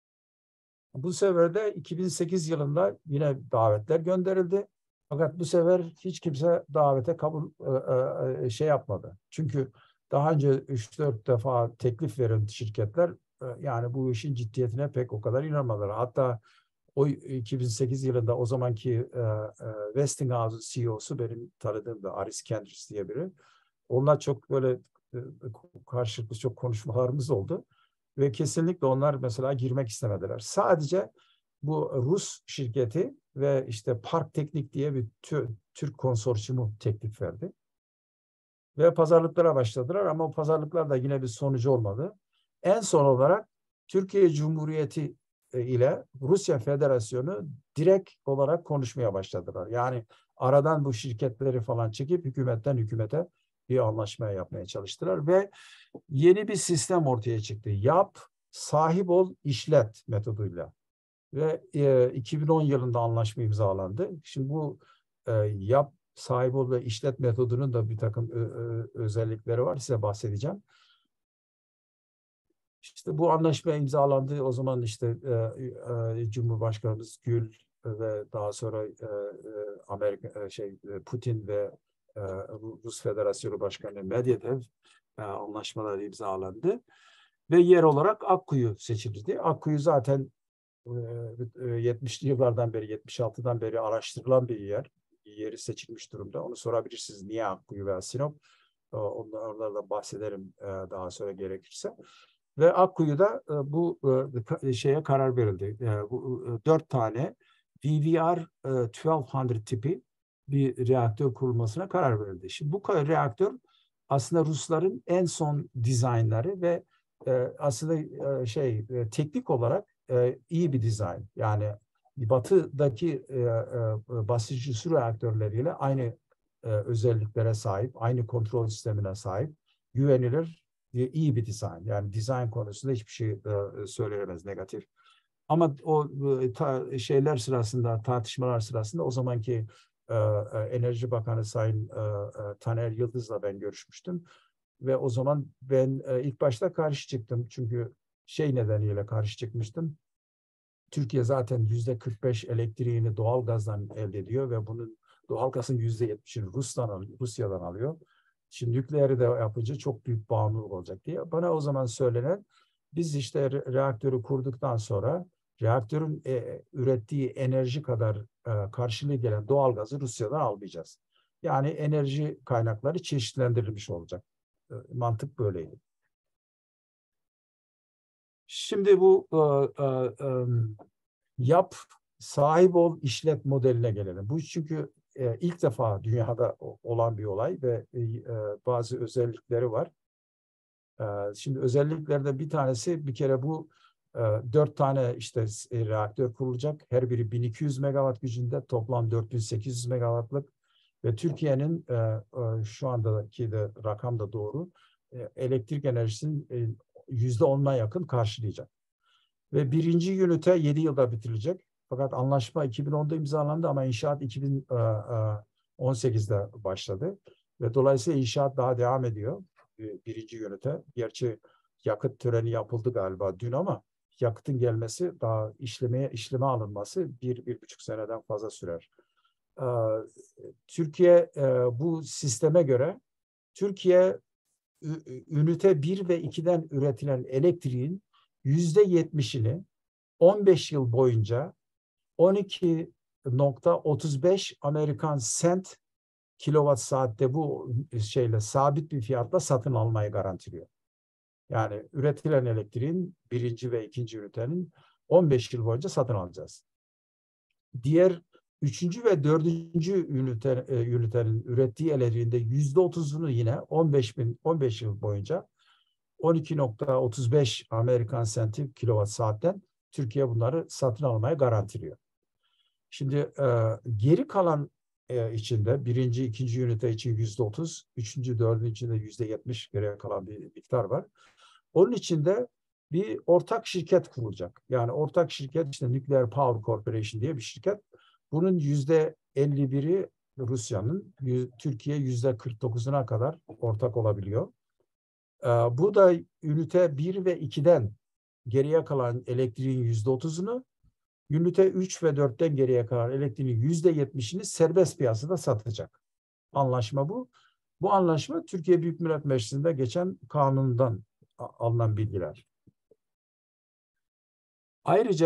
Bu sefer de iki bin sekiz yılında yine davetler gönderildi. Fakat bu sefer hiç kimse davete kabul e, e, şey yapmadı. Çünkü daha önce üç dört defa teklif veren şirketler e, yani bu işin ciddiyetine pek o kadar inanmadılar. Hatta o iki bin sekiz yılında o zamanki e, e, Westinghouse C E O'su benim tanıdığım da Aris Kendrick diye biri. Onlar çok böyle e, karşılıklı çok konuşmalarımız oldu. Ve kesinlikle onlar mesela girmek istemediler. Sadece bu Rus şirketi ve işte Park Teknik diye bir Türk konsorsiyumu teklif verdi. Ve pazarlıklara başladılar ama o pazarlıklar da yine bir sonucu olmadı. En son olarak Türkiye Cumhuriyeti ile Rusya Federasyonu direkt olarak konuşmaya başladılar. Yani aradan bu şirketleri falan çekip hükümetten hükümete bir anlaşma yapmaya çalıştılar ve yeni bir sistem ortaya çıktı. Yap, sahip ol, işlet metoduyla. Ve e, iki bin on yılında anlaşma imzalandı. Şimdi bu e, yap, sahip ol ve işlet metodunun da bir takım ö, ö, özellikleri var. Size bahsedeceğim. İşte bu anlaşma imzalandı. O zaman işte e, e, Cumhurbaşkanımız Gül ve daha sonra e, e, Amerika e, şey Putin ve e, Rus Federasyonu Başkanı Medvedev e, anlaşmalar imzalandı. Ve yer olarak Akkuyu seçildi. Akkuyu zaten yetmişli yıllardan beri, yetmiş altıdan beri araştırılan bir yer. Yeri seçilmiş durumda. Onu sorabilirsiniz. Niye Akkuyu veya Sinop? Onlardan bahsederim daha sonra gerekirse. Ve Akkuyu'da bu şeye karar verildi. Bu dört tane V V R on iki yüz tipi bir reaktör kurulmasına karar verildi. Şimdi bu reaktör aslında Rusların en son dizaynları ve aslında şey teknik olarak iyi bir dizayn. Yani batıdaki basınçlı su reaktörleriyle aynı özelliklere sahip, aynı kontrol sistemine sahip, güvenilir, iyi bir dizayn. Yani dizayn konusunda hiçbir şey söylenemez negatif. Ama o ta, şeyler sırasında, tartışmalar sırasında o zamanki e, Enerji Bakanı Sayın e, Taner Yıldız'la ben görüşmüştüm. Ve o zaman ben e, ilk başta karşı çıktım. Çünkü şey nedeniyle karşı çıkmıştım. Türkiye zaten yüzde kırk beş elektriğini doğalgazdan elde ediyor ve bunun doğalgazın yüzde yetmişini Rus'tan, Rusya'dan alıyor. Şimdi nükleeri de yapınca çok büyük bağımlılık olacak diye. Bana o zaman söylenen, biz işte reaktörü kurduktan sonra reaktörün e, ürettiği enerji kadar e, karşılığı gelen doğalgazı Rusya'dan almayacağız. Yani enerji kaynakları çeşitlendirilmiş olacak. E, mantık böyleydi. Şimdi bu e, e, e, yap, sahip ol, işlet modeline gelelim. Bu çünkü e, ilk defa dünyada olan bir olay ve e, bazı özellikleri var. E, şimdi özelliklerde bir tanesi bir kere bu e, dört tane işte e, reaktör kurulacak. Her biri bin iki yüz megawatt gücünde, toplam dört bin sekiz yüz megawattlık ve Türkiye'nin e, e, şu andaki de rakam da doğru. E, elektrik enerjisinin e, yüzde onuna yakın karşılayacak. Ve birinci ünite yedi yılda bitirilecek. Fakat anlaşma iki bin onda imzalandı ama inşaat iki bin on sekizde başladı. Ve dolayısıyla inşaat daha devam ediyor. Birinci ünite. Gerçi yakıt töreni yapıldı galiba dün ama yakıtın gelmesi, daha işlemeye işleme alınması bir, bir buçuk seneden fazla sürer. Türkiye bu sisteme göre Türkiye ünite bir ve ikiden üretilen elektriğin yüzde yetmişini on beş yıl boyunca on iki nokta otuz beş Amerikan sent kilowatt saatte bu şeyle sabit bir fiyatla satın almayı garantiliyor. Yani üretilen elektriğin birinci ve ikinci ünitenin on beş yıl boyunca satın alacağız. Diğer üçüncü ve dördüncü ünite, e, ünitenin ürettiği elektriğinde yüzde otuzunu yine on beş bin on beş yıl boyunca on iki nokta otuz beş Amerikan senti kilowatt saatten Türkiye bunları satın almaya garantiliyor. Şimdi e, geri kalan e, içinde birinci, ikinci ünite için yüzde otuz, üçüncü, dördüncü içinde yüzde yetmiş geriye kalan bir miktar var. Onun içinde bir ortak şirket kurulacak. Yani ortak şirket işte Nuclear Power Corporation diye bir şirket. Bunun yüzde elli biri Rusya'nın, Türkiye yüzde kırk dokuzuna kadar ortak olabiliyor. Bu da ünite bir ve ikiden geriye kalan elektriğin yüzde otuzunu, ünite üç ve dörtten geriye kalan elektriğin yüzde yetmişini serbest piyasada satacak. Anlaşma bu. Bu anlaşma Türkiye Büyük Millet Meclisi'nde geçen kanundan alınan bilgiler. Ayrıca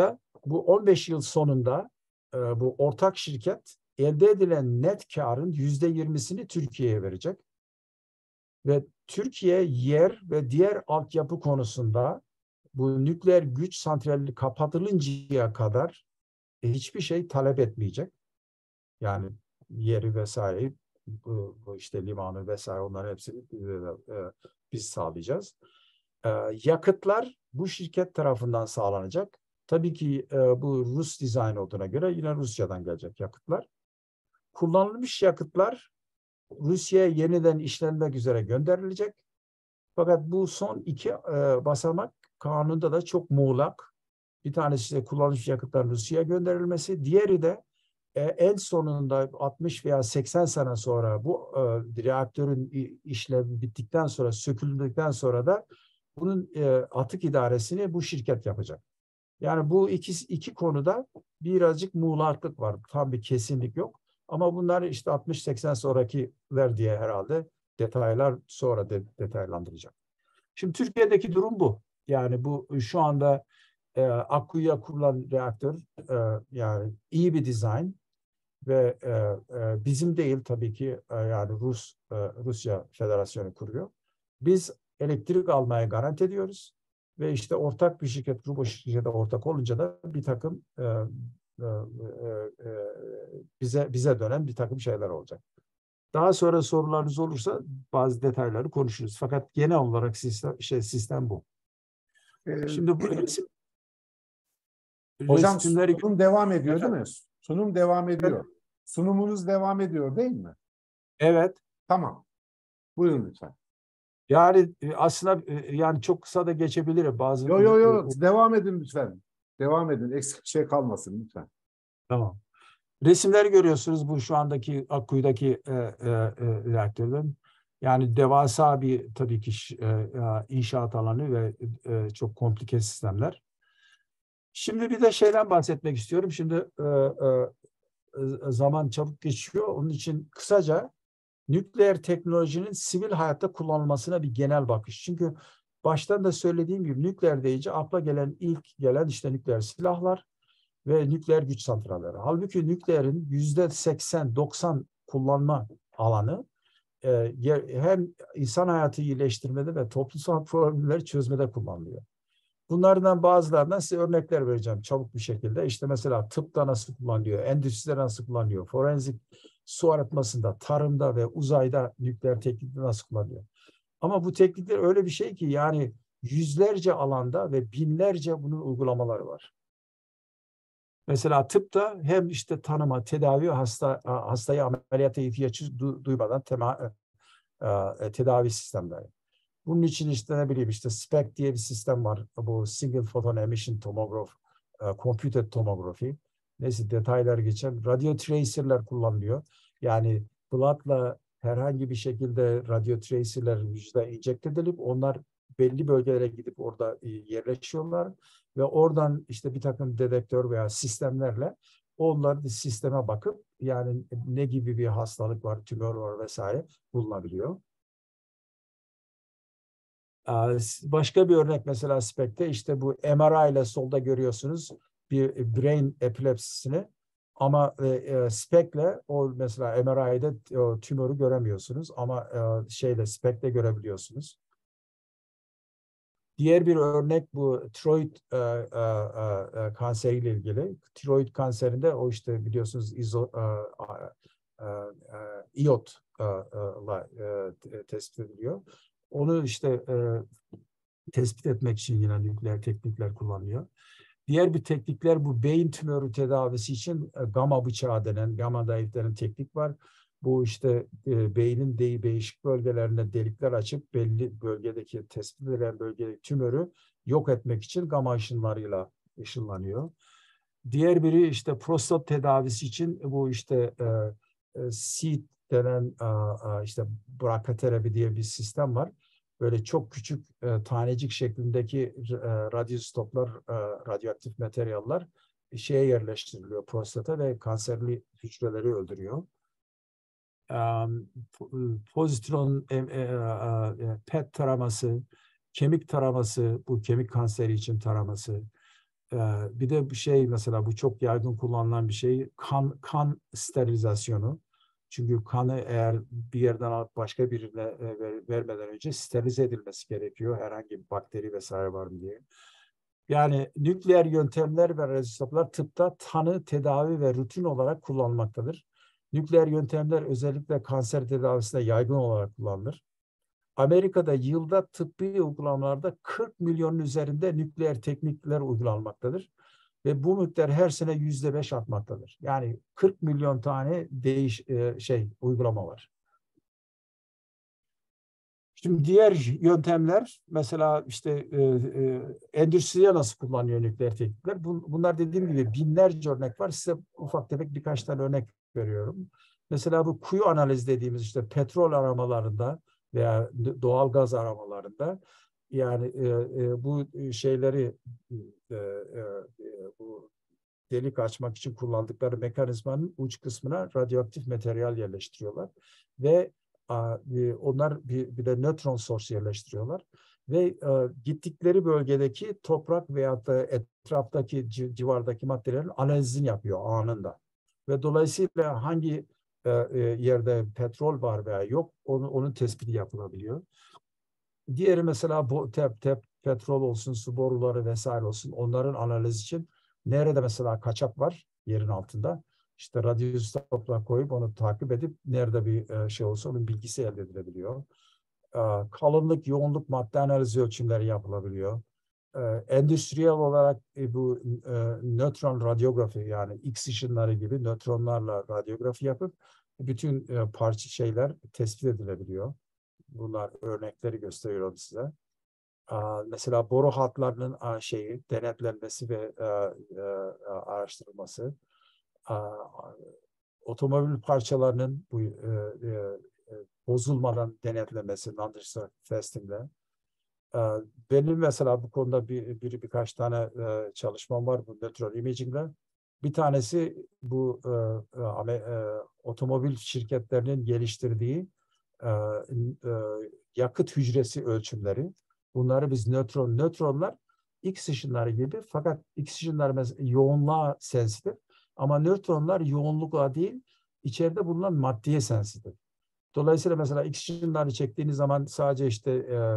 bu on beş yıl sonunda e, bu ortak şirket elde edilen net karın yüzde yirmisini Türkiye'ye verecek. Ve Türkiye yer ve diğer altyapı konusunda bu nükleer güç santrali kapatılıncaya kadar e, hiçbir şey talep etmeyecek. Yani yeri vesaire, bu, bu işte limanı vesaire onların hepsini e, e, biz sağlayacağız. E, yakıtlar bu şirket tarafından sağlanacak. Tabii ki e, bu Rus dizayn olduğuna göre yine Rusya'dan gelecek yakıtlar. Kullanılmış yakıtlar Rusya'ya yeniden işlenmek üzere gönderilecek. Fakat bu son iki e, basamak kanunda da çok muğlak. Bir tanesi de kullanılmış yakıtların Rusya'ya gönderilmesi. Diğeri de e, en sonunda altmış veya seksen sene sonra bu e, reaktörün işlevi bittikten sonra, söküldükten sonra da bunun e, atık idaresini bu şirket yapacak. Yani bu iki, iki konuda birazcık muğlaklık var. Tam bir kesinlik yok. Ama bunlar işte altmış seksen sonrakiler diye herhalde detaylar sonra de, detaylandıracak. Şimdi Türkiye'deki durum bu. Yani bu şu anda e, Akkuyu'ya kurulan reaktör e, yani iyi bir dizayn ve e, e, bizim değil tabii ki e, yani Rus e, Rusya Federasyonu kuruyor. Biz elektrik almaya garanti ediyoruz ve işte ortak bir şirket, grubu şirkete ortak olunca da bir takım e, e, e, e, bize bize dönen bir takım şeyler olacak. Daha sonra sorularınız olursa bazı detayları konuşuruz. Fakat genel olarak sistem, şey, sistem bu. Ee, Şimdi bu resim, Hocam resimleri sunum devam ediyor değil efendim, mi? Sunum devam ediyor. Sunumunuz devam ediyor değil mi? evet. Tamam. Buyurun lütfen. Yani e, aslında e, yani çok kısa da geçebilir bazı. Yo yo e, yo e, devam edin lütfen. Devam edin. Eksik bir şey kalmasın lütfen. Tamam. Resimleri görüyorsunuz bu şu andaki Akkuyu'daki e, e, e, reaktörün. Yani devasa bir tabii ki e, e, inşaat alanı ve e, çok komplike sistemler. Şimdi bir de şeyden bahsetmek istiyorum. Şimdi e, e, zaman çabuk geçiyor. Onun için kısaca nükleer teknolojinin sivil hayatta kullanılmasına bir genel bakış. Çünkü baştan da söylediğim gibi nükleer deyince akla gelen ilk gelen işte nükleer silahlar ve nükleer güç santralleri. Halbuki nükleerin yüzde seksen doksan kullanma alanı e, hem insan hayatı iyileştirmede ve toplumsal problemleri çözmede kullanılıyor. Bunlardan bazılarından size örnekler vereceğim çabuk bir şekilde. İşte mesela tıpta nasıl kullanılıyor, endüstride nasıl kullanılıyor, forensik su arıtmasında, tarımda ve uzayda nükleer teknikleri nasıl kullanılıyor. Ama bu teknikler öyle bir şey ki yani yüzlerce alanda ve binlerce bunun uygulamaları var. Mesela tıpta hem işte tanıma, tedavi, hasta hastayı ameliyata ihtiyaç duymadan tema, e, tedavi sistemleri. Bunun için işte ne bileyim işte S P E C diye bir sistem var. Bu Single Photon Emission Tomograph, e, Computed Tomography. Neyse detaylar geçen. Radyo tracer'ler kullanılıyor. Yani blood'la herhangi bir şekilde radyo tracer'ler vücuda enjekte edilip onlar belli bölgelere gidip orada yerleşiyorlar ve oradan işte bir takım dedektör veya sistemlerle onların sisteme bakıp yani ne gibi bir hastalık var, tümör var vesaire bulunabiliyor. Başka bir örnek mesela S P E C'te işte bu M R I ile solda görüyorsunuz bir brain epilepsisini ama e, S P E C ile o mesela M R I'de o tümörü göremiyorsunuz ama e, şeyle S P E C'te görebiliyorsunuz. Diğer bir örnek bu tiroid e, e, e, kanseriyle ilgili. Tiroid kanserinde o işte biliyorsunuz izo, e, e, e, iotla e, tespit ediliyor. Onu işte e, tespit etmek için yine nükleer teknikler kullanılıyor. Diğer bir teknikler bu beyin tümörü tedavisi için e, gamma bıçağı denen, gamma diode denen teknik var. Bu işte e, beynin de, değişik bölgelerinde delikler açıp belli bölgedeki tespit edilen bölgedeki tümörü yok etmek için gamma ışınlarıyla ışınlanıyor. Diğer biri işte prostat tedavisi için bu işte e, e, S E E T denen e, işte brakaterapi diye bir sistem var. Böyle çok küçük e, tanecik şeklindeki e, radyostoplar, e, radyoaktif materyaller şeye yerleştiriliyor prostata ve kanserli hücreleri öldürüyor. Um, pozitron e, e, e, P E T taraması, kemik taraması, bu kemik kanseri için taraması, Ee, bir de bir şey mesela bu çok yaygın kullanılan bir şey kan kan sterilizasyonu. Çünkü kanı eğer bir yerden alıp başka birine e, ver- vermeden önce sterilize edilmesi gerekiyor. Herhangi bir bakteri vesaire var mı diye. Yani nükleer yöntemler ve radyoisotoplar tıpta tanı, tedavi ve rutin olarak kullanılmaktadır. Nükleer yöntemler özellikle kanser tedavisinde yaygın olarak kullanılır. Amerika'da yılda tıbbi uygulamalarda kırk milyonun üzerinde nükleer teknikler uygulanmaktadır. Ve bu miktar her sene yüzde beş artmaktadır. Yani kırk milyon tane değiş e, şey uygulama var. Şimdi diğer yöntemler mesela işte e, e, endüstriye nasıl kullanıyor nükleer teknikler? Bunlar dediğim gibi binlerce örnek var. Size ufak tefek birkaç tane örnek veriyorum. Mesela bu kuyu analiz dediğimiz işte petrol aramalarında veya doğal gaz aramalarında yani e, e, bu şeyleri e, e, bu delik açmak için kullandıkları mekanizmanın uç kısmına radyoaktif materyal yerleştiriyorlar ve onlar bir, bir de nötron source yerleştiriyorlar ve e, gittikleri bölgedeki toprak veyahut da etraftaki civardaki maddelerin analizini yapıyor anında. Ve dolayısıyla hangi e, e, yerde petrol var veya yok onu, onun tespiti yapılabiliyor. Diğeri mesela bu tep, tep, petrol olsun, su boruları vesaire olsun onların analiz için nerede mesela kaçak var yerin altında işte radyostopla koyup onu takip edip nerede bir şey olsa onun bilgisi elde edilebiliyor. Kalınlık, yoğunluk madde analizi ölçümleri yapılabiliyor. Endüstriyel olarak bu nötron radyografi yani X ışınları gibi nötronlarla radyografi yapıp bütün parça şeyler tespit edilebiliyor. Bunlar örnekleri gösteriyorum size. Mesela boru hatlarının şeyi denetlenmesi ve araştırılması, otomobil parçalarının bu bozulmadan denetlenmesi, non-destructive testing'le. Benim mesela bu konuda bir, bir birkaç tane çalışmam var bu nötron imaging'le. Bir tanesi bu e, e, otomobil şirketlerinin geliştirdiği e, e, yakıt hücresi ölçümleri. Bunları biz nötron, nötronlar X ışınları gibi fakat X ışınları yoğunluğa sensitif ama nötronlar yoğunlukla değil içeride bulunan maddeye sensitif. Dolayısıyla mesela X ışınları çektiğiniz zaman sadece işte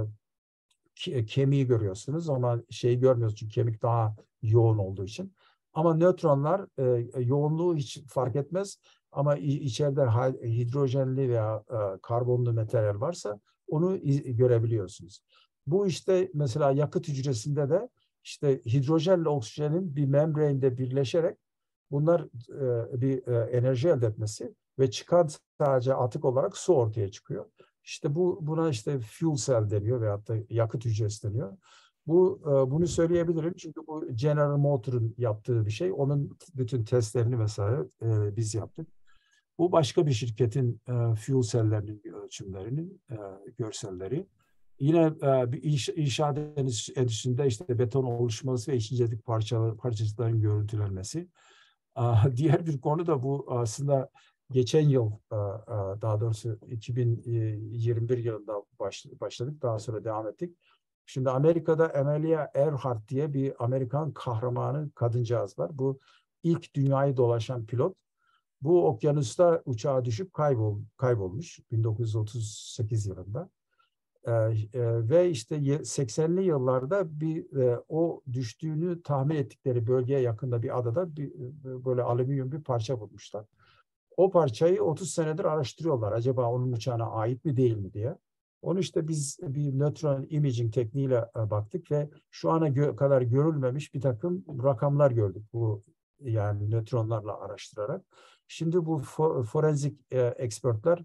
e, kemiği görüyorsunuz ama şeyi görmüyorsunuz çünkü kemik daha yoğun olduğu için. Ama nötronlar e, yoğunluğu hiç fark etmez ama içeride hidrojenli veya e, karbonlu materyal varsa onu görebiliyorsunuz. Bu işte mesela yakıt hücresinde de işte hidrojenle oksijenin bir membranda birleşerek bunlar e, bir e, enerji elde etmesi ve çıkan sadece atık olarak su ortaya çıkıyor. İşte bu buna işte fuel cell deniyor veyahut da yakıt hücresi deniyor. Bu e, bunu söyleyebilirim çünkü bu General Motors'un yaptığı bir şey. Onun bütün testlerini vesaire e, biz yaptık. Bu başka bir şirketin e, fuel cell'lerinin ölçümlerinin e, görselleri. Yine e, bir iş, inşaat endüstrisinde işte beton oluşması ve işçilik parçaları, parçacıkların görüntülenmesi. A, diğer bir konu da bu aslında geçen yıl daha doğrusu iki bin yirmi bir yılında başladık. Daha sonra devam ettik. Şimdi Amerika'da Amelia Earhart diye bir Amerikan kahramanı kadıncağız var. Bu ilk dünyayı dolaşan pilot. Bu okyanusta uçağa düşüp kaybol, kaybolmuş bin dokuz yüz otuz sekiz yılında. Ee, e, ve işte seksenli yıllarda bir e, o düştüğünü tahmin ettikleri bölgeye yakında bir adada bir, böyle alüminyum bir parça bulmuşlar. O parçayı otuz senedir araştırıyorlar. Acaba onun uçağına ait mi değil mi diye. Onu işte biz bir nötron imaging tekniğiyle e, baktık ve şu ana gö kadar görülmemiş bir takım rakamlar gördük bu yani nötronlarla araştırarak. Şimdi bu fo forenzik e, expertler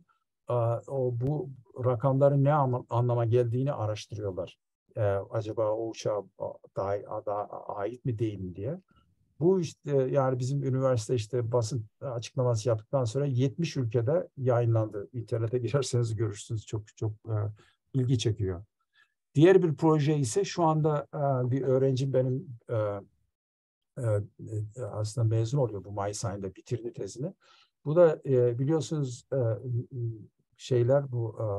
o bu rakamların ne anlama geldiğini araştırıyorlar. Ee, acaba o uçağa daha, daha ait mi değil mi diye. Bu işte yani bizim üniversite işte basın açıklaması yaptıktan sonra yetmiş ülkede yayınlandı. İnternete girerseniz görürsünüz. Çok çok e, ilgi çekiyor. Diğer bir proje ise şu anda e, bir öğrencim benim e, e, aslında mezun oluyor bu Mayıs ayında bitirdi tezini. Bu da e, biliyorsunuz e, şeyler bu e,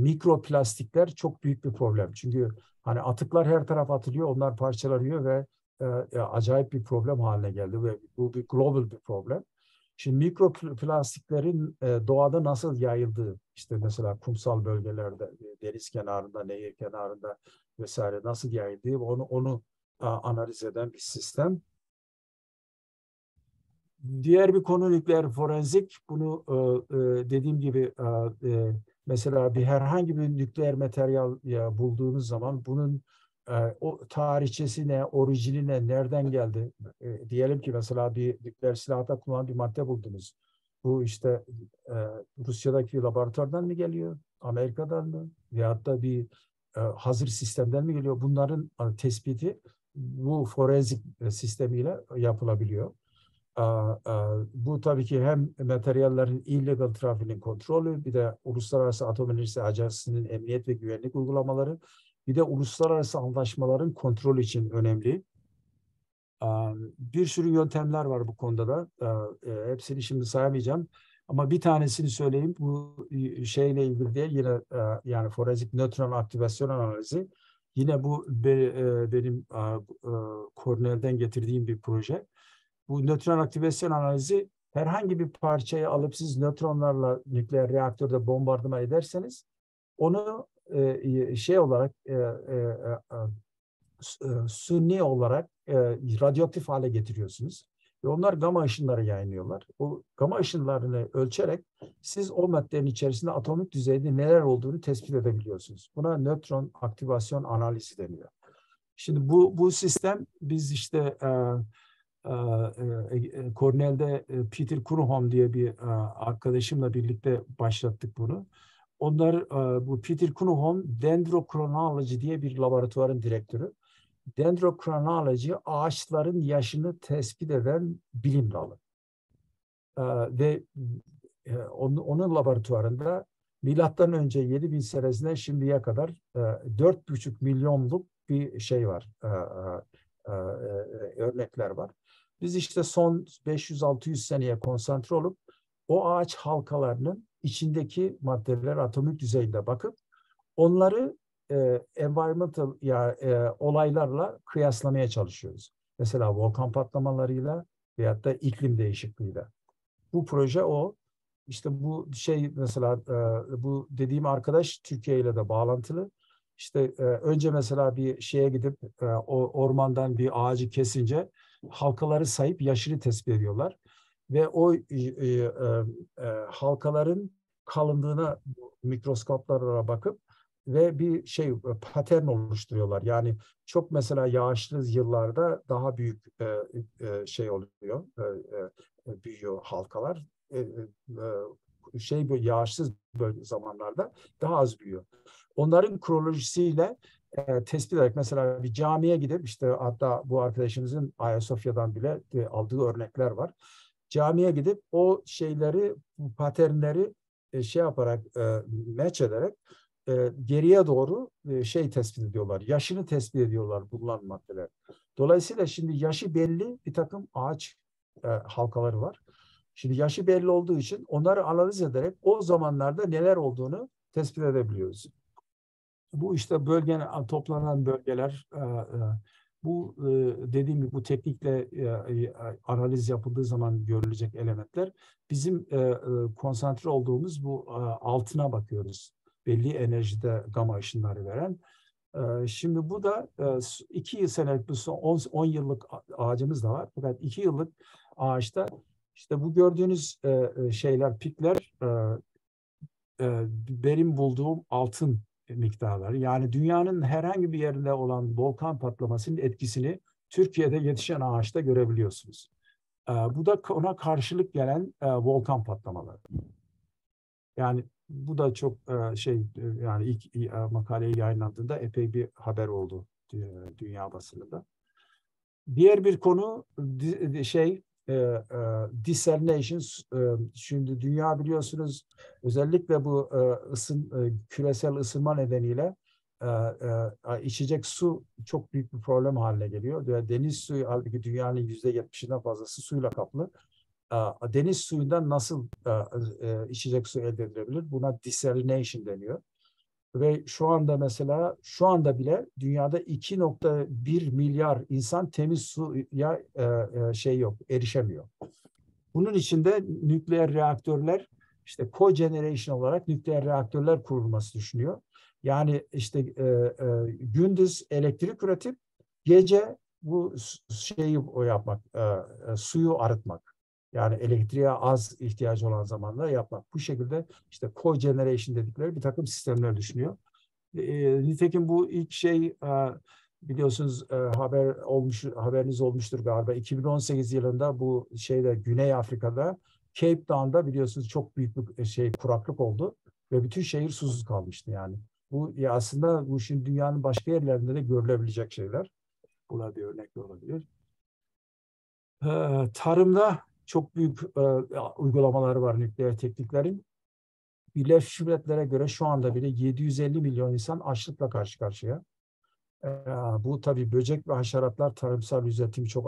mikroplastikler çok büyük bir problem. Çünkü hani atıklar her taraf atılıyor, onlar parçalanıyor ve e, acayip bir problem haline geldi ve bu bir global bir problem. Şimdi mikroplastiklerin e, doğada nasıl yayıldığı, işte mesela kumsal bölgelerde, deniz kenarında, nehir kenarında vesaire nasıl yayıldığı, onu onu a, analiz eden bir sistem. Diğer bir konu nükleer forensik. Bunu e, e, dediğim gibi e, e, mesela bir herhangi bir nükleer materyal ya, bulduğunuz zaman bunun e, o tarihçesi ne, orijini ne, nereden geldi? E, diyelim ki mesela bir nükleer silahta kullanılan bir madde buldunuz. Bu işte e, Rusya'daki laboratuvardan mı geliyor? Amerika'dan mı? Veyahut da bir e, hazır sistemden mi geliyor? Bunların e, tespiti bu forensik e, sistemiyle yapılabiliyor. Bu tabii ki hem materyallerin illegal trafiğinin kontrolü, bir de Uluslararası Atom Enerjisi Ajansı'nın emniyet ve güvenlik uygulamaları, bir de uluslararası anlaşmaların kontrolü için önemli. Bir sürü yöntemler var bu konuda da. Hepsini şimdi sayamayacağım. Ama bir tanesini söyleyeyim. Bu şeyle ilgili diye yine yani forensik nötron aktivasyon analizi. Yine bu benim Cornell'den getirdiğim bir proje. Bu nötron aktivasyon analizi herhangi bir parçayı alıp siz nötronlarla nükleer reaktörde bombardıman ederseniz onu e, şey olarak e, e, e, suni olarak e, radyoaktif hale getiriyorsunuz. Ve onlar gama ışınları yayınlıyorlar. O gama ışınlarını ölçerek siz o maddenin içerisinde atomik düzeyde neler olduğunu tespit edebiliyorsunuz. Buna nötron aktivasyon analizi deniyor. Şimdi bu bu sistem biz işte e, Cornell'de Peter Kruhom diye bir arkadaşımla birlikte başlattık bunu. Onlar bu Peter Kruhom Dendrochronology diye bir laboratuvarın direktörü. Dendrochronology ağaçların yaşını tespit eden bilim dalı. Ve onun, onun laboratuvarında milattan önce yedi bin senesinden şimdiye kadar dört buçuk milyonluk bir şey var. Örnekler var. Biz işte son beş yüz altı yüz seneye konsantre olup o ağaç halkalarının içindeki maddeler atomik düzeyinde bakıp onları e, environmental ya e, olaylarla kıyaslamaya çalışıyoruz. Mesela volkan patlamalarıyla veyahut da iklim değişikliğiyle. Bu proje o. İşte bu şey mesela e, bu dediğim arkadaş Türkiye ile de bağlantılı. İşte e, önce mesela bir şeye gidip e, o ormandan bir ağacı kesince halkaları sayıp yaşını tespit ediyorlar. Ve o e, e, e, halkaların kalınlığına mikroskoplarla bakıp ve bir şey patern oluşturuyorlar. Yani çok mesela yağışlı yıllarda daha büyük e, e, şey oluyor, e, e, büyüyor halkalar. E, e, şey böyle yağışsız böyle zamanlarda daha az büyüyor. Onların kronolojisiyle e, tespit ederek mesela bir camiye gidip işte hatta bu arkadaşımızın Ayasofya'dan bile e, aldığı örnekler var. Camiye gidip o şeyleri, paternleri e, şey yaparak, e, match ederek e, geriye doğru e, şey tespit ediyorlar. Yaşını tespit ediyorlar bulunan maddeler. Dolayısıyla şimdi yaşı belli bir takım ağaç e, halkaları var. Şimdi yaşı belli olduğu için onları analiz ederek o zamanlarda neler olduğunu tespit edebiliyoruz. Bu işte bölgenin toplanan bölgeler, e, e, bu e, dediğim gibi bu teknikle e, analiz yapıldığı zaman görülecek elementler. Bizim e, e, konsantre olduğumuz bu e, altına bakıyoruz. Belli enerjide gama ışınları veren. E, şimdi bu da e, iki senelik, on yıllık ağacımız da var. Fakat iki yıllık ağaçta işte bu gördüğünüz e, şeyler, pikler e, e, benim bulduğum altın miktarları. Yani dünyanın herhangi bir yerinde olan volkan patlamasının etkisini Türkiye'de yetişen ağaçta görebiliyorsunuz. E, bu da ona karşılık gelen e, volkan patlamaları. Yani bu da çok e, şey yani ilk e, makaleyi yayınlandığında epey bir haber oldu e, dünya basınında. Diğer bir konu şey e, e, desalination. E, şimdi dünya biliyorsunuz özellikle bu e, ısın, e, küresel ısınma nedeniyle e, e, içecek su çok büyük bir problem haline geliyor. Deniz suyu halbuki dünyanın yüzde yetmişinden fazlası suyla kaplı. E, deniz suyundan nasıl e, e, içecek su elde edilebilir? Buna desalination deniyor. Ve şu anda mesela şu anda bile dünyada iki nokta bir milyar insan temiz suya e, e, şey yok, erişemiyor. Bunun için de nükleer reaktörler, işte co-generation olarak nükleer reaktörler kurulması düşünüyor. Yani işte e, e, gündüz elektrik üretip gece bu şeyi o yapmak, e, e, suyu arıtmak. Yani elektriğe az ihtiyacı olan zamanlarda yapmak. Bu şekilde işte co-generation dedikleri bir takım sistemler düşünüyor. E, nitekim bu ilk şey e, biliyorsunuz e, haber olmuş haberiniz olmuştur galiba. iki bin on sekiz yılında bu şeyde Güney Afrika'da Cape Town'da biliyorsunuz çok büyük bir şey kuraklık oldu ve bütün şehir susuz kalmıştı yani. Bu ya aslında bu şimdi dünyanın başka yerlerinde de görülebilecek şeyler. Buna bir örnek de olabilir. E, tarımda çok büyük e, uygulamaları var nükleer tekniklerin. Birleşmiş Milletler'e göre şu anda bile yedi yüz elli milyon insan açlıkla karşı karşıya. Ee, bu tabii böcek ve haşeratlar tarımsal üretimi çok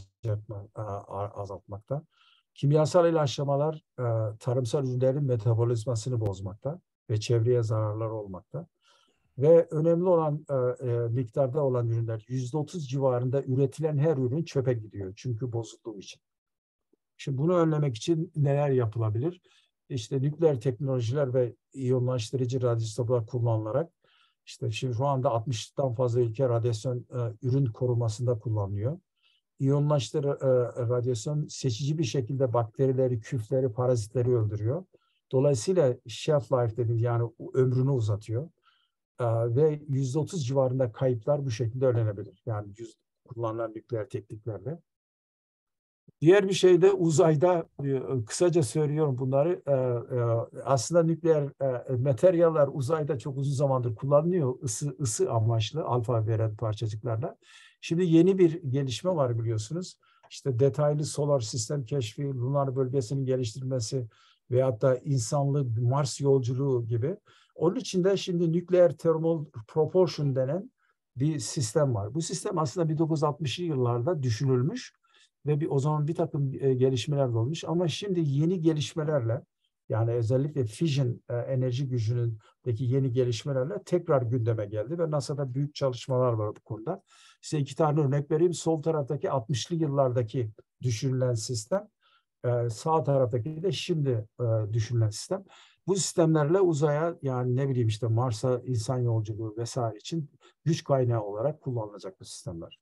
azaltmakta. Kimyasal ilaçlamalar e, tarımsal ürünlerin metabolizmasını bozmakta ve çevreye zararlar olmakta. Ve önemli olan e, e, miktarda olan ürünler yüzde otuz civarında üretilen her ürün çöpe gidiyor. Çünkü bozulduğu için. Şimdi bunu önlemek için neler yapılabilir? İşte nükleer teknolojiler ve iyonlaştırıcı radyoizotoplar kullanılarak işte şimdi şu anda altmıştan fazla ülke radyasyon e, ürün korumasında kullanılıyor. İyonlaştırıcı e, radyasyon seçici bir şekilde bakterileri, küfleri, parazitleri öldürüyor. Dolayısıyla shelf life dediğimiz yani ömrünü uzatıyor. E, ve yüzde otuz civarında kayıplar bu şekilde önlenebilir. Yani yüz, kullanılan nükleer tekniklerle. Diğer bir şey de uzayda kısaca söylüyorum bunları aslında nükleer materyaller uzayda çok uzun zamandır kullanılıyor ısı, ısı amaçlı alfa veren parçacıklarla. Şimdi yeni bir gelişme var biliyorsunuz. İşte detaylı solar sistem keşfi, lunar bölgesinin geliştirilmesi veyahut da insanlı Mars yolculuğu gibi. Onun için de şimdi nükleer thermal propulsion denen bir sistem var. Bu sistem aslında bin dokuz yüz altmışlı yıllarda düşünülmüş. Ve bir, o zaman bir takım e, gelişmeler de olmuş. Ama şimdi yeni gelişmelerle yani özellikle fission e, enerji gücünündeki yeni gelişmelerle tekrar gündeme geldi ve NASA'da büyük çalışmalar var bu konuda. Size iki tane örnek vereyim. Sol taraftaki altmışlı yıllardaki düşünülen sistem, e, sağ taraftaki de şimdi e, düşünülen sistem. Bu sistemlerle uzaya yani ne bileyim işte Mars'a insan yolculuğu vesaire için güç kaynağı olarak kullanılacak bu sistemler.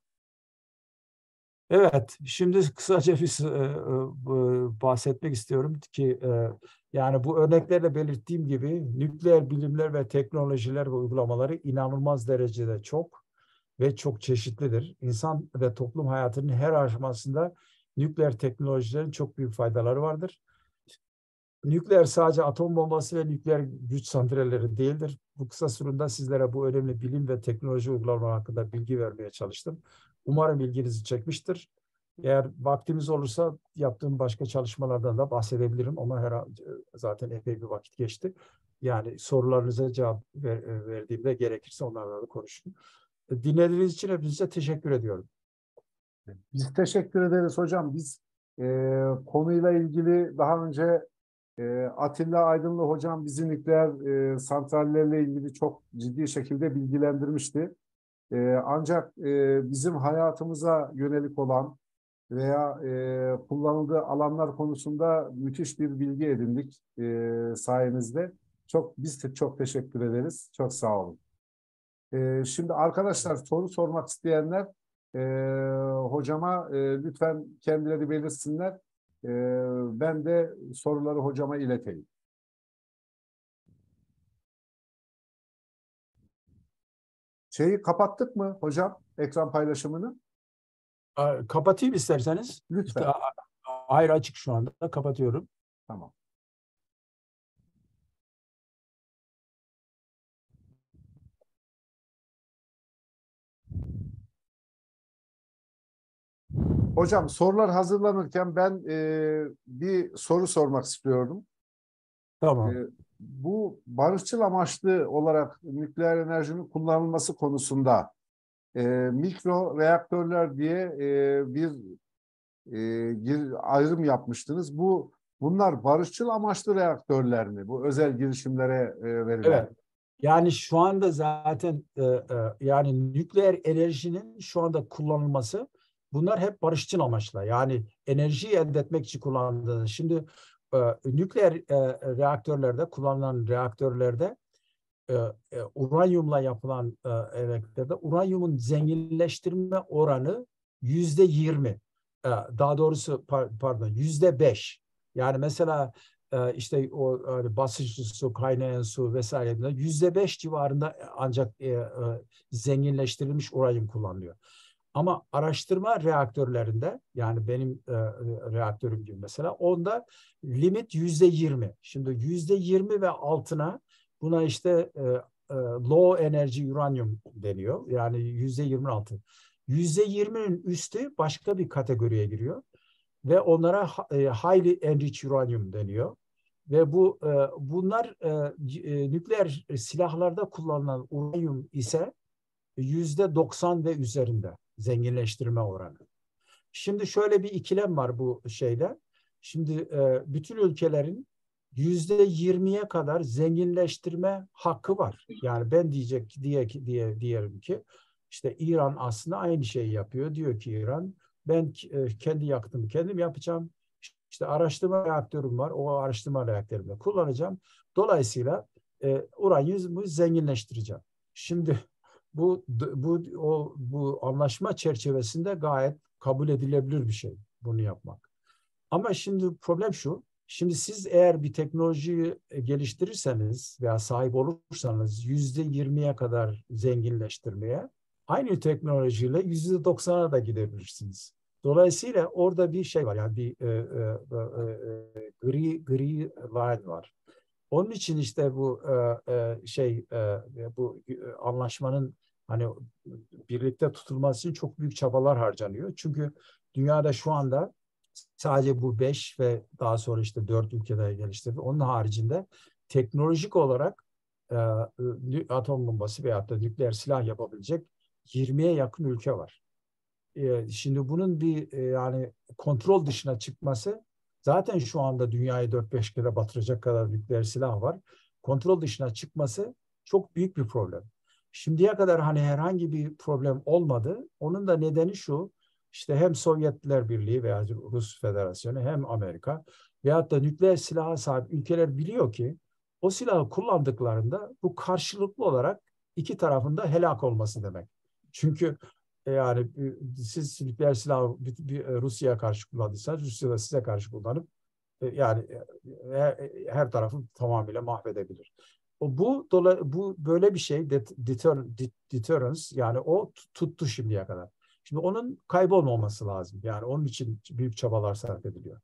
Evet, şimdi kısaca bir e, e, bahsetmek istiyorum ki e, yani bu örneklerle belirttiğim gibi nükleer bilimler ve teknolojiler ve uygulamaları inanılmaz derecede çok ve çok çeşitlidir. İnsan ve toplum hayatının her aşamasında nükleer teknolojilerin çok büyük faydaları vardır. Nükleer sadece atom bombası ve nükleer güç santralleri değildir. Bu kısa sürede sizlere bu önemli bilim ve teknoloji uygulamaları hakkında bilgi vermeye çalıştım. Umarım ilginizi çekmiştir. Eğer vaktimiz olursa yaptığım başka çalışmalardan da bahsedebilirim ama herhalde zaten epey bir vakit geçti. Yani sorularınıza cevap ver, verdiğimde gerekirse onlarla da konuşurum. Dinlediğiniz için hepinize teşekkür ediyorum. Biz teşekkür ederiz hocam. Biz e, konuyla ilgili daha önce e, Atilla Aydınlı hocam bizi nükleer e, santrallerle ilgili çok ciddi şekilde bilgilendirmişti. E, ancak e, bizim hayatımıza yönelik olan veya e, kullanıldığı alanlar konusunda müthiş bir bilgi edindik e, sayenizde. Çok biz de çok teşekkür ederiz. Çok sağ olun. E, şimdi arkadaşlar soru sormak isteyenler e, hocama e, lütfen kendileri belirsinler. E, ben de soruları hocama ileteyim. Şeyi kapattık mı hocam ekran paylaşımını? Kapatayım isterseniz. Lütfen. Hayır açık şu anda. Kapatıyorum. Tamam. Hocam sorular hazırlanırken ben e, bir soru sormak istiyorum. E, Tamam. bu barışçıl amaçlı olarak nükleer enerjinin kullanılması konusunda e, mikro reaktörler diye e, bir e, ayrım yapmıştınız. Bu bunlar barışçıl amaçlı reaktörler mi? Bu özel girişimlere e, verilen. Evet. Yani şu anda zaten e, e, yani nükleer enerjinin şu anda kullanılması, bunlar hep barışçıl amaçla. Yani enerjiyi elde etmek için kullanıldığını. Şimdi e, nükleer e, reaktörlerde, kullanılan reaktörlerde e, e, uranyumla yapılan e, reaktörde uranyumun zenginleştirme oranı yüzde yirmi. E, daha doğrusu par, pardon yüzde beş. Yani mesela e, işte o hani basınçlı su, kaynayan su vesaire yüzde beş civarında ancak e, e, zenginleştirilmiş uranyum kullanılıyor. Ama araştırma reaktörlerinde, yani benim e, reaktörüm gibi mesela, onda limit yüzde yirmi. Şimdi yüzde yirmi ve altına, buna işte e, e, low energy uranyum deniyor. Yani yüzde yirmi altı. Yüzde yirminin üstü başka bir kategoriye giriyor ve onlara e, highly enriched uranium deniyor. Ve bu e, bunlar e, e, nükleer silahlarda kullanılan uranyum ise yüzde doksan ve üzerinde zenginleştirme oranı. Şimdi şöyle bir ikilem var bu şeyde. Şimdi e, bütün ülkelerin yüzde yirmiye kadar zenginleştirme hakkı var. Yani ben diyecek diye diye diyelim ki işte İran aslında aynı şeyi yapıyor. Diyor ki İran, ben e, kendi yakıtımı kendim yapacağım. İşte araştırma reaktörüm var. O araştırma reaktörümü kullanacağım. Dolayısıyla e, uranyumu zenginleştireceğim. Şimdi bu bu o bu anlaşma çerçevesinde gayet kabul edilebilir bir şey bunu yapmak. Ama şimdi problem şu. Şimdi siz eğer bir teknolojiyi geliştirirseniz veya sahip olursanız yüzde yirmiye kadar zenginleştirmeye, aynı teknolojiyle yüzde doksana da gidebilirsiniz. Dolayısıyla orada bir şey var, yani bir e, e, e, gri gri line var. Onun için işte bu e, e, şey e, bu e, anlaşmanın hani birlikte tutulması için çok büyük çabalar harcanıyor. Çünkü dünyada şu anda sadece bu beş ve daha sonra işte dört ülkede geliştirdi. Onun haricinde teknolojik olarak e, atom bombası veyahut da nükleer silah yapabilecek yirmiye yakın ülke var. E, şimdi bunun bir e, yani kontrol dışına çıkması, zaten şu anda dünyayı dört beş kere batıracak kadar nükleer silah var. Kontrol dışına çıkması çok büyük bir problem. Şimdiye kadar hani herhangi bir problem olmadı. Onun da nedeni şu: işte hem Sovyetler Birliği veya Rus Federasyonu hem Amerika veyahut da nükleer silaha sahip ülkeler biliyor ki o silahı kullandıklarında bu karşılıklı olarak iki tarafın da helak olması demek. Çünkü yani siz nükleer silahı Rusya'ya karşı kullandıysanız Rusya da size karşı kullanıp yani her, her tarafı tamamıyla mahvedebilir. O bu bu böyle bir şey, deter, deterrence, yani o tuttu şimdiye kadar. Şimdi onun kaybolmaması lazım. Yani onun için büyük çabalar sarf ediliyor.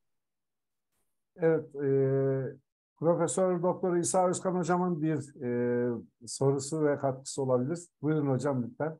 Evet, e, Profesör Doktor İsa Özkan hocamın bir e, sorusu ve katkısı olabilir. Buyurun hocam lütfen.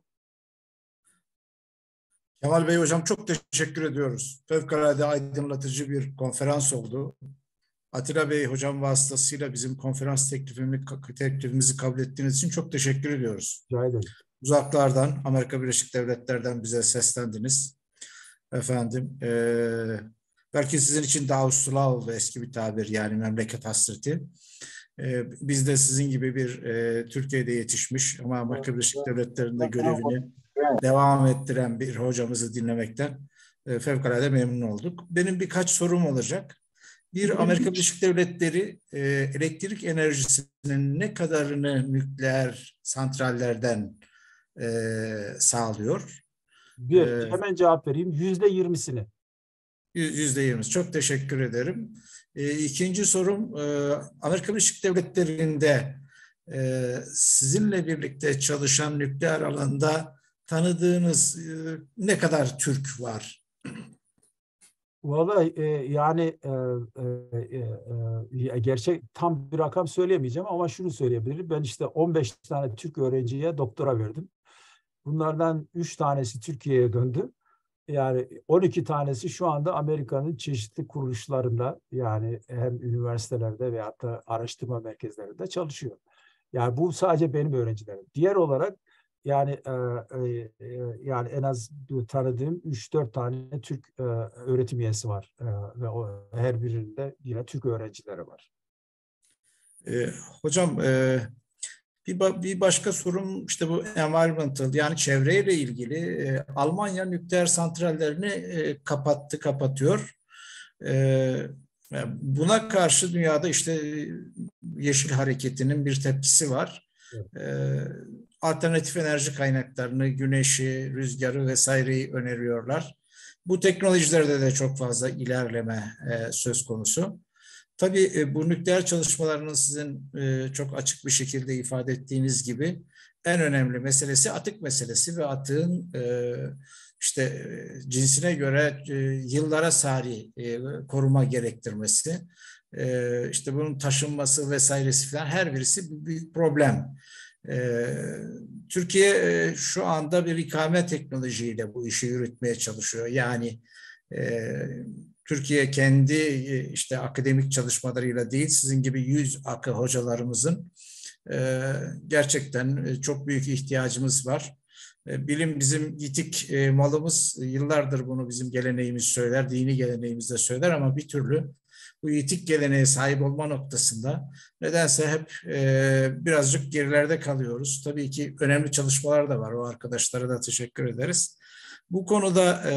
Kemal Bey hocam, çok teşekkür ediyoruz. Fevkalade aydınlatıcı bir konferans oldu. Atilla Bey hocam vasıtasıyla bizim konferans teklifimizi, teklifimizi kabul ettiğiniz için çok teşekkür ediyoruz. Rica ederim. Uzaklardan, Amerika Birleşik Devletleri'den bize seslendiniz. Efendim, e, belki sizin için daha usula oldu, eski bir tabir, yani memleket hasreti. E, biz de sizin gibi bir e, Türkiye'de yetişmiş ama Amerika Birleşik Devletleri'nde görevini devam ettiren bir hocamızı dinlemekten e, fevkalade memnun olduk. Benim birkaç sorum olacak. Bir, Amerika Birleşik Devletleri e, elektrik enerjisinin ne kadarını nükleer santrallerden e, sağlıyor? Bir, E, hemen cevap vereyim. Yüzde yirmisini. Yüzde yirmi. Çok teşekkür ederim. E, ikinci sorum, e, Amerika Birleşik Devletleri'nde e, sizinle birlikte çalışan nükleer alanda tanıdığınız e, ne kadar Türk var? Vallahi e, yani e, e, e, gerçek tam bir rakam söyleyemeyeceğim ama şunu söyleyebilirim. Ben işte on beş tane Türk öğrenciye doktora verdim. Bunlardan üç tanesi Türkiye'ye döndü. Yani on iki tanesi şu anda Amerika'nın çeşitli kuruluşlarında, yani hem üniversitelerde veyahut da araştırma merkezlerinde çalışıyor. Yani bu sadece benim öğrencilerim. Diğer olarak yani e, e, yani en az tanıdığım üç dört tane Türk e, öğretim üyesi var. E, ve o, her birinde yine Türk öğrencileri var. E, hocam, e, Bir, bir başka sorun işte bu environmental, yani çevreyle ilgili. E, Almanya nükleer santrallerini e, kapattı, kapatıyor. E, buna karşı dünyada işte Yeşil Hareketi'nin bir tepkisi var. Evet. E, alternatif enerji kaynaklarını, güneşi, rüzgarı vesaireyi öneriyorlar. Bu teknolojilerde de çok fazla ilerleme e, söz konusu. Tabii e, bu nükleer çalışmalarının sizin e, çok açık bir şekilde ifade ettiğiniz gibi en önemli meselesi atık meselesi ve atığın e, işte e, cinsine göre e, yıllara sari e, koruma gerektirmesi, e, işte bunun taşınması vesairesi falan, her birisi bir büyük problem. E, Türkiye e, şu anda bir ikame teknolojiyle bu işi yürütmeye çalışıyor. Yani e, Türkiye kendi işte akademik çalışmalarıyla değil, sizin gibi yüz akı hocalarımızın e, gerçekten çok büyük ihtiyacımız var. E, bilim bizim yitik e, malımız. Yıllardır bunu bizim geleneğimiz söyler, dini geleneğimiz de söyler ama bir türlü bu yitik geleneğe sahip olma noktasında nedense hep e, birazcık gerilerde kalıyoruz. Tabii ki önemli çalışmalar da var. O arkadaşlara da teşekkür ederiz. Bu konuda e,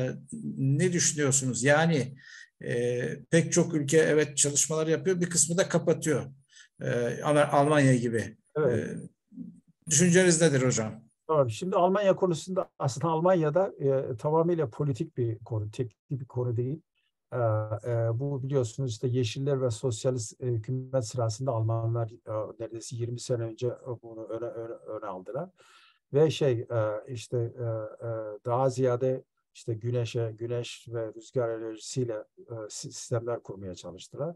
ne düşünüyorsunuz? Yani e, pek çok ülke evet çalışmalar yapıyor, bir kısmı da kapatıyor. E, Almanya gibi. Evet. E, düşünceniz nedir hocam? Tamam. Şimdi Almanya konusunda aslında Almanya'da e, tamamıyla politik bir konu, teknik bir konu değil. E, e, bu biliyorsunuz işte Yeşiller ve Sosyalist e, hükümet sırasında Almanlar e, neredeyse yirmi sene önce bunu öne, öne, öne aldılar. Ve şey e, işte e, e, daha ziyade işte güneşe, güneş ve rüzgar enerjisiyle e, sistemler kurmaya çalıştılar.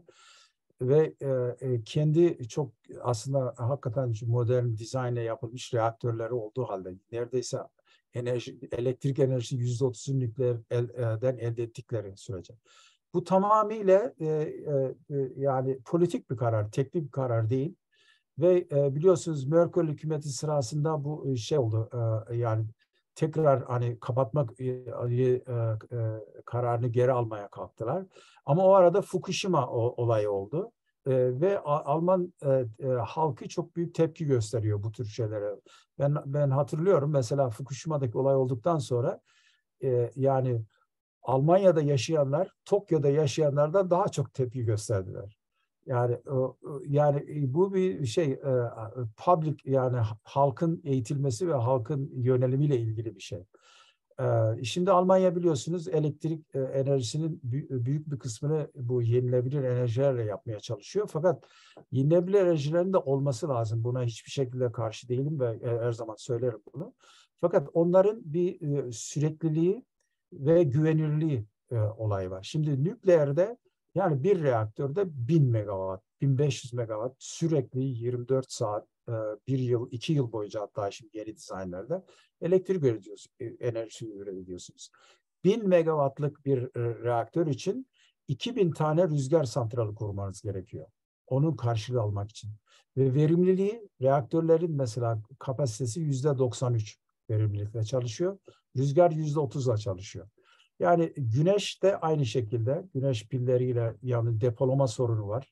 Ve e, kendi çok aslında hakikaten modern dizaynla yapılmış reaktörleri olduğu halde neredeyse enerji, elektrik enerjisi yüzde otuzun nükleerden elde ettikleri sürece. Bu tamamıyla e, e, yani politik bir karar, teknik bir karar değil. Ve e, biliyorsunuz Merkel hükümeti sırasında bu şey oldu, e, yani tekrar hani kapatmak e, e, e, kararını geri almaya kalktılar. Ama o arada Fukushima o, olayı oldu. E, ve Alman e, e, halkı çok büyük tepki gösteriyor bu tür şeylere. Ben ben hatırlıyorum mesela Fukushima'daki olay olduktan sonra e, yani Almanya'da yaşayanlar Tokyo'da yaşayanlardan daha çok tepki gösterdiler. Yani yani bu bir şey public, yani halkın eğitilmesi ve halkın yönelimiyle ilgili bir şey. Şimdi Almanya biliyorsunuz elektrik enerjisinin büyük bir kısmını bu yenilebilir enerjilerle yapmaya çalışıyor. Fakat yenilebilir enerjilerin de olması lazım. Buna hiçbir şekilde karşı değilim ve her zaman söylerim bunu. Fakat onların bir sürekliliği ve güvenilirliği olayı var. Şimdi nükleerde yani bir reaktörde bin megawatt, bin beş yüz megawatt sürekli yirmi dört saat, bir yıl, iki yıl boyunca hatta şimdi yeni dizaynlarda elektrik üretiyorsunuz, enerjisini üretiyorsunuz. bin megawattlık bir reaktör için iki bin tane rüzgar santralı kurmanız gerekiyor. Onun karşılığı almak için. Ve verimliliği, reaktörlerin mesela kapasitesi yüzde doksan üç verimlilikle çalışıyor. Rüzgar yüzde otuzla çalışıyor. Yani güneş de aynı şekilde, güneş pilleriyle yani depolama sorunu var,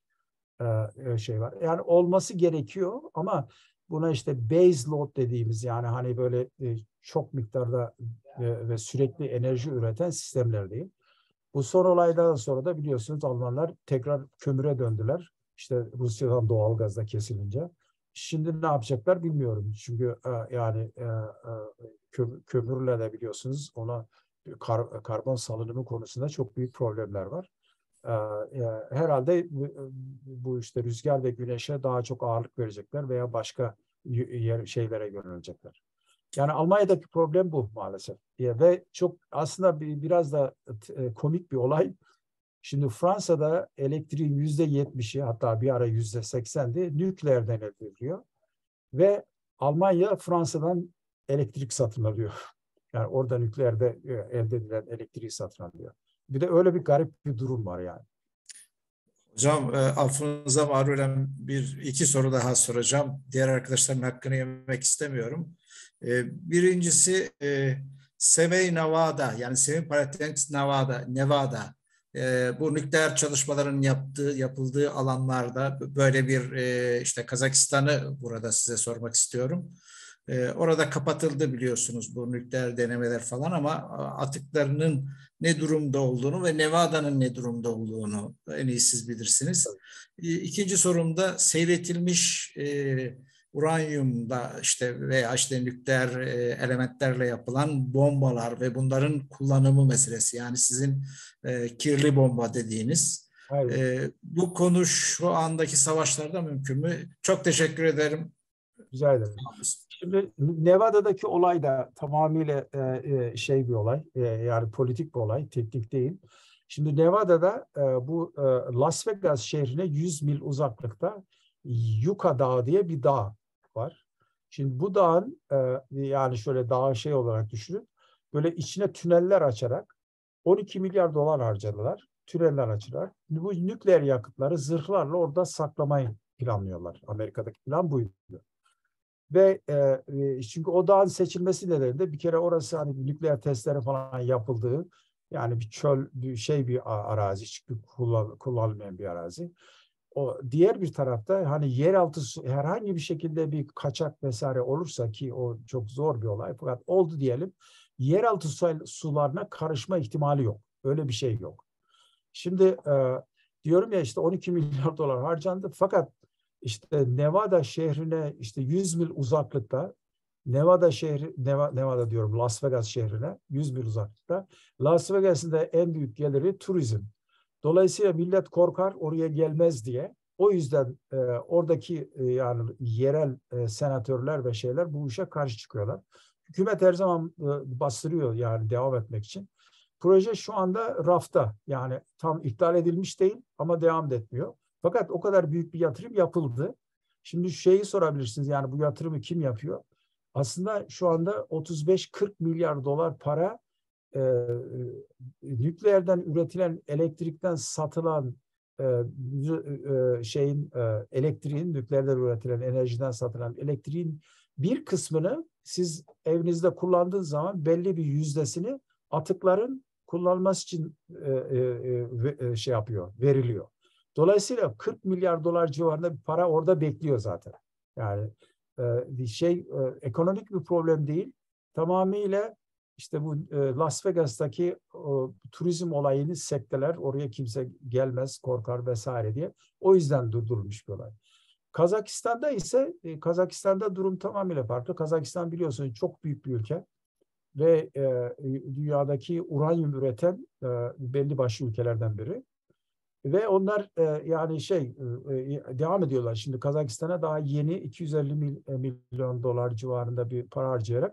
ee, şey var. Yani olması gerekiyor ama buna işte base load dediğimiz, yani hani böyle e, çok miktarda e, ve sürekli enerji üreten sistemler değil. Bu son olaydan sonra da biliyorsunuz Almanlar tekrar kömüre döndüler. İşte Rusya'dan doğalgaz da kesilince. Şimdi ne yapacaklar bilmiyorum. Çünkü e, yani e, e, kömürle de biliyorsunuz ona kar, karbon salınımı konusunda çok büyük problemler var. Ee, herhalde bu, bu işte rüzgar ve güneşe daha çok ağırlık verecekler veya başka yer, şeylere yönelecekler. Yani Almanya'daki problem bu maalesef. Ve çok aslında bir, biraz da komik bir olay. Şimdi Fransa'da elektriğin yüzde yetmişi, hatta bir ara yüzde seksendi nükleerden elde ediliyor. Ve Almanya Fransa'dan elektrik satın alıyor. Yani orada nükleerde elde edilen elektriği satın alıyor. Bir de öyle bir garip bir durum var yani. Hocam e, affınıza mağruren bir iki soru daha soracağım. Diğer arkadaşların hakkını yemek istemiyorum. E, birincisi e, Sevey Nevada, yani Sevey Palatens Nevada, Nevada e, bu nükleer çalışmaların yaptığı yapıldığı alanlarda böyle bir e, işte Kazakistan'ı burada size sormak istiyorum. E, orada kapatıldı biliyorsunuz bu nükleer denemeler falan ama atıklarının ne durumda olduğunu ve Nevada'nın ne durumda olduğunu en iyi siz bilirsiniz. E, ikinci sorumda seyretilmiş e, uranyumda işte veya işte nükleer e, elementlerle yapılan bombalar ve bunların kullanımı meselesi. Yani sizin e, kirli bomba dediğiniz. E, bu konu şu andaki savaşlarda mümkün mü? Çok teşekkür ederim. Rica ederim. Şimdi Nevada'daki olay da tamamıyla e, şey bir olay. E, yani politik bir olay, teknik değil. Şimdi Nevada'da e, bu e, Las Vegas şehrine yüz mil uzaklıkta Yucca Dağı diye bir dağ var. Şimdi bu dağın e, yani şöyle dağı şey olarak düşünün. Böyle içine tüneller açarak on iki milyar dolar harcadılar. Tüneller açarak. Bu nükleer yakıtları zırhlarla orada saklamayı planlıyorlar. Amerika'daki plan buydu. Ve e, çünkü o dağın seçilmesi nedeniyle bir kere orası hani nükleer testleri falan yapıldığı yani bir çöl bir şey bir arazi çünkü kullan, kullanılmayan bir arazi. O diğer bir tarafta hani yeraltı su, herhangi bir şekilde bir kaçak vesaire olursa ki o çok zor bir olay fakat oldu diyelim yeraltı su, sularına karışma ihtimali yok. Öyle bir şey yok. Şimdi e, diyorum ya işte on iki milyar dolar harcandı fakat işte Nevada şehrine işte yüz mil uzaklıkta Nevada şehri Nevada, Nevada diyorum Las Vegas şehrine yüz mil uzaklıkta Las Vegas'ın da en büyük geliri turizm. Dolayısıyla millet korkar oraya gelmez diye. O yüzden e, oradaki e, yani yerel e, senatörler ve şeyler bu işe karşı çıkıyorlar. Hükümet her zaman e, bastırıyor yani devam etmek için. Proje şu anda rafta yani tam iptal edilmiş değil ama devam etmiyor. Fakat o kadar büyük bir yatırım yapıldı. Şimdi şeyi sorabilirsiniz yani bu yatırımı kim yapıyor? Aslında şu anda otuz beş kırk milyar dolar para e, nükleerden üretilen elektrikten satılan e, e, şeyin e, elektriğin nükleerden üretilen enerjiden satılan elektriğin bir kısmını siz evinizde kullandığınız zaman belli bir yüzdesini atıkların kullanılması için e, e, e, şey yapıyor, veriliyor. Dolayısıyla kırk milyar dolar civarında bir para orada bekliyor zaten. Yani e, bir şey e, ekonomik bir problem değil. Tamamıyla işte bu e, Las Vegas'taki o, turizm olayını sekteler. Oraya kimse gelmez, korkar vesaire diye. O yüzden durdurulmuş bir olay. Kazakistan'da ise e, Kazakistan'da durum tamamıyla farklı. Kazakistan biliyorsunuz çok büyük bir ülke ve e, dünyadaki uranyum üreten e, belli başlı ülkelerden biri. Ve onlar e, yani şey e, devam ediyorlar. Şimdi Kazakistan'a daha yeni iki yüz elli milyon dolar civarında bir para harcayarak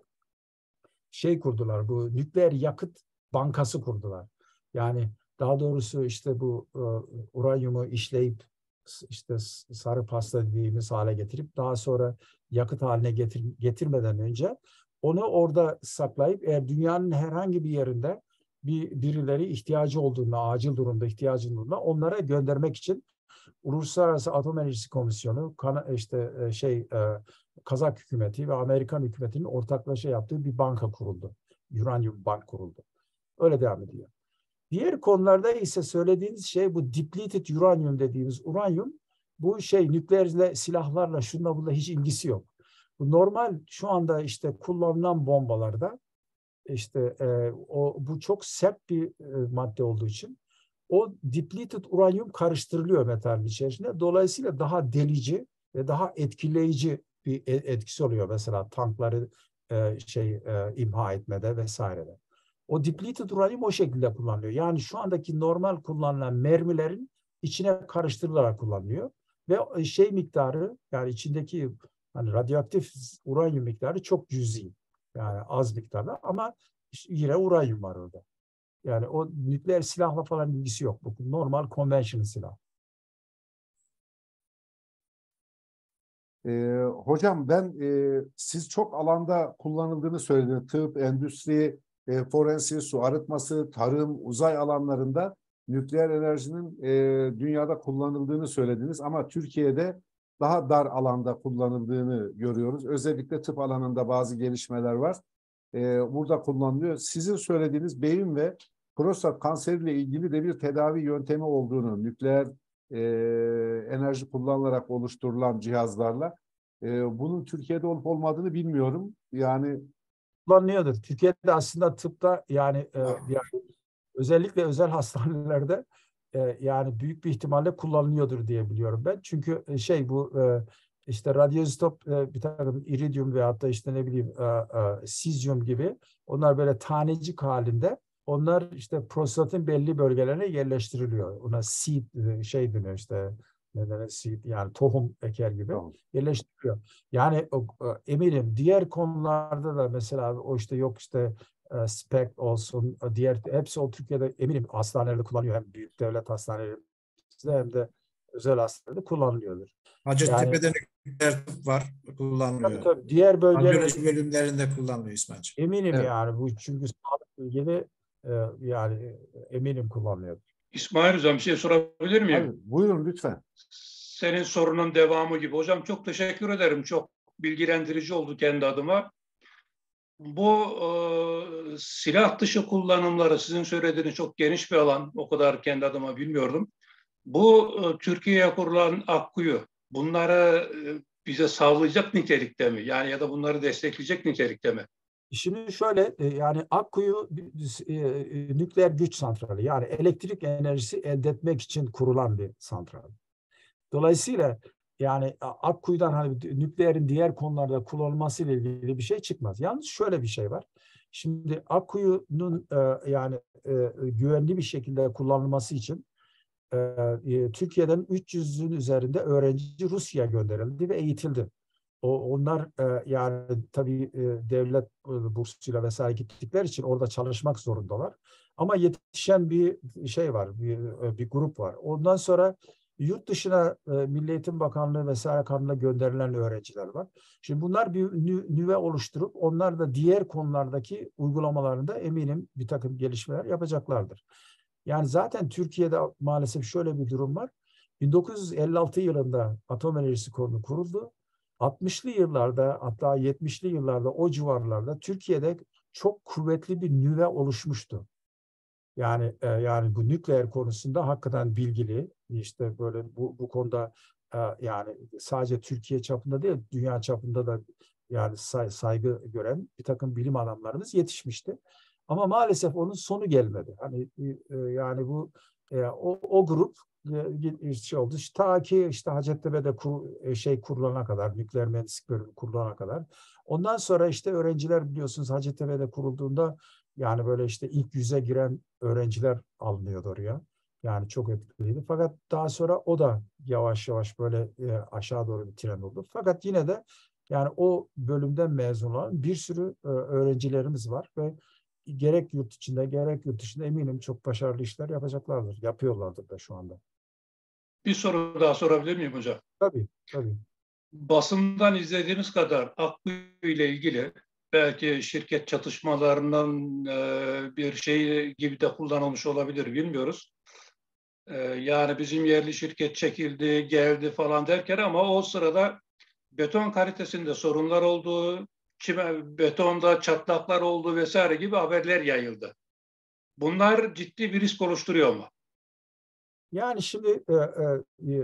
şey kurdular. Bu nükleer yakıt bankası kurdular. Yani daha doğrusu işte bu e, uranyumu işleyip işte sarı pasta dediğimiz hale getirip daha sonra yakıt haline getir, getirmeden önce onu orada saklayıp eğer dünyanın herhangi bir yerinde bir birileri ihtiyacı olduğunda, acil durumda ihtiyacı olduğunda onlara göndermek için Uluslararası Atom Enerjisi Komisyonu, işte şey Kazak hükümeti ve Amerikan hükümetinin ortaklaşa yaptığı bir banka kuruldu. Uranyum Bank kuruldu. Öyle devam ediyor. Diğer konularda ise söylediğiniz şey bu depleted uranyum dediğimiz uranyum bu şey nükleer silahlarla şunla bununla hiç ilgisi yok. Bu normal şu anda işte kullanılan bombalarda işte e, o bu çok sert bir e, madde olduğu için o depleted uranyum karıştırılıyor metalin içerisinde. Dolayısıyla daha delici ve daha etkileyici bir etkisi oluyor mesela tankları e, şey e, imha etmede vesairede. O depleted uranyum o şekilde kullanılıyor. Yani şu andaki normal kullanılan mermilerin içine karıştırılarak kullanılıyor ve şey miktarı yani içindeki hani radyoaktif uranyum miktarı çok cüzi. Yani az miktarda ama yine uranyum var orada. Yani o nükleer silahla falan ilgisi yok. Bu normal conventional silah. Ee, hocam ben e, siz çok alanda kullanıldığını söylediniz. Tıp, endüstri, e, forensi, su arıtması, tarım, uzay alanlarında nükleer enerjinin e, dünyada kullanıldığını söylediniz. Ama Türkiye'de daha dar alanda kullanıldığını görüyoruz. Özellikle tıp alanında bazı gelişmeler var. E, burada kullanılıyor. Sizin söylediğiniz beyin ve prostat kanseriyle ilgili de bir tedavi yöntemi olduğunu, nükleer e, enerji kullanılarak oluşturulan cihazlarla, e, bunun Türkiye'de olup olmadığını bilmiyorum. Yani kullanılıyordur. Türkiye'de aslında tıpta yani, e, yani özellikle özel hastanelerde e, yani büyük bir ihtimalle kullanılıyordur diye biliyorum ben. Çünkü e, şey bu e, işte radyozistop, e, bir takım iridium veyahut da işte ne bileyim e, e, sizyum gibi, onlar böyle tanecik halinde, onlar işte prostatın belli bölgelerine yerleştiriliyor. Ona seed e, şey deniyor işte, ne denir, seed yani tohum eker gibi tamam. yerleştiriliyor. Yani o, e, eminim diğer konularda da mesela o işte yok işte e, spek olsun, e, diğer hepsi o Türkiye'de eminim hastanelerde kullanıyor. Hem büyük devlet hastaneleri hem de özel hastanelerde kullanılıyordur. Yani Hacettepe'de nükleer tıp var, tabii kullanılıyor. tabii diğer bölgeler Radyoloji bölümlerinde kullanılıyor İsmail'ciğim. eminim Evet. yani bu, çünkü sağlıkla ilgili e, yani eminim kullanılıyor. İsmail Hocam, bir şey sorabilir miyim? Abi, buyurun lütfen. Senin sorunun devamı gibi. Hocam çok teşekkür ederim. Çok bilgilendirici oldu kendi adıma. Bu e, silah dışı kullanımları, sizin söylediğiniz çok geniş bir alan. O kadar kendi adıma bilmiyordum. Bu e, Türkiye'ye kurulan Akkuyu, bunları e, bize sağlayacak nitelikte mi? Yani ya da bunları destekleyecek nitelikte mi? Şimdi şöyle e, yani Akkuyu e, e, nükleer güç santrali, yani elektrik enerjisi elde etmek için kurulan bir santral. Dolayısıyla yani Akkuyu'dan hani nükleerin diğer konularda kullanılması ile ilgili bir şey çıkmaz. Yalnız şöyle bir şey var. Şimdi Akkuyu'nun e, yani e, güvenli bir şekilde kullanılması için e, e, Türkiye'den üç yüzün üzerinde öğrenci Rusya'ya gönderildi ve eğitildi. O, onlar e, yani tabii e, devlet e, bursuyla vesaire gittikleri için orada çalışmak zorundalar. Ama yetişen bir şey var, bir, bir grup var. Ondan sonra yurt dışına e, Milli Eğitim Bakanlığı vesaire kanalına gönderilen öğrenciler var. Şimdi bunlar bir nüve oluşturup onlar da diğer konulardaki uygulamalarında eminim bir takım gelişmeler yapacaklardır. Yani zaten Türkiye'de maalesef şöyle bir durum var. bin dokuz yüz elli altı yılında Atom Enerjisi Kurulu kuruldu. altmışlı yıllarda, hatta yetmişli yıllarda, o civarlarda Türkiye'de çok kuvvetli bir nüve oluşmuştu. Yani e, yani bu nükleer konusunda hakikaten bilgili, işte böyle bu bu konuda e, yani sadece Türkiye çapında değil, dünya çapında da yani say, saygı gören bir takım bilim adamlarımız yetişmişti. Ama maalesef onun sonu gelmedi. Hani e, yani bu e, o, o grup e, şey oldu. İşte, ta ki işte Hacettepe'de kur, e, şey kurulana kadar, nükleer mühendislik bölümü kurulana kadar. Ondan sonra işte öğrenciler biliyorsunuz Hacettepe'de kurulduğunda yani böyle işte ilk yüze giren öğrenciler alınıyordu oraya. Yani çok etkiliydi. Fakat daha sonra o da yavaş yavaş böyle e, aşağı doğru bir tren oldu. Fakat yine de yani o bölümden mezun olan bir sürü e, öğrencilerimiz var ve gerek yurt içinde gerek yurt dışında eminim çok başarılı işler yapacaklardır. Yapıyorlardır da şu anda. Bir soru daha sorabilir miyim hocam? Tabii, tabii. Basından izlediğimiz kadar Akkuyu ile ilgili belki şirket çatışmalarından e, bir şey gibi de kullanılmış olabilir, bilmiyoruz. E, yani bizim yerli şirket çekildi, geldi falan derken ama o sırada beton kalitesinde sorunlar olduğu, çime, betonda çatlaklar olduğu vesaire gibi haberler yayıldı. Bunlar ciddi bir risk oluşturuyor mu? Yani şimdi e, e,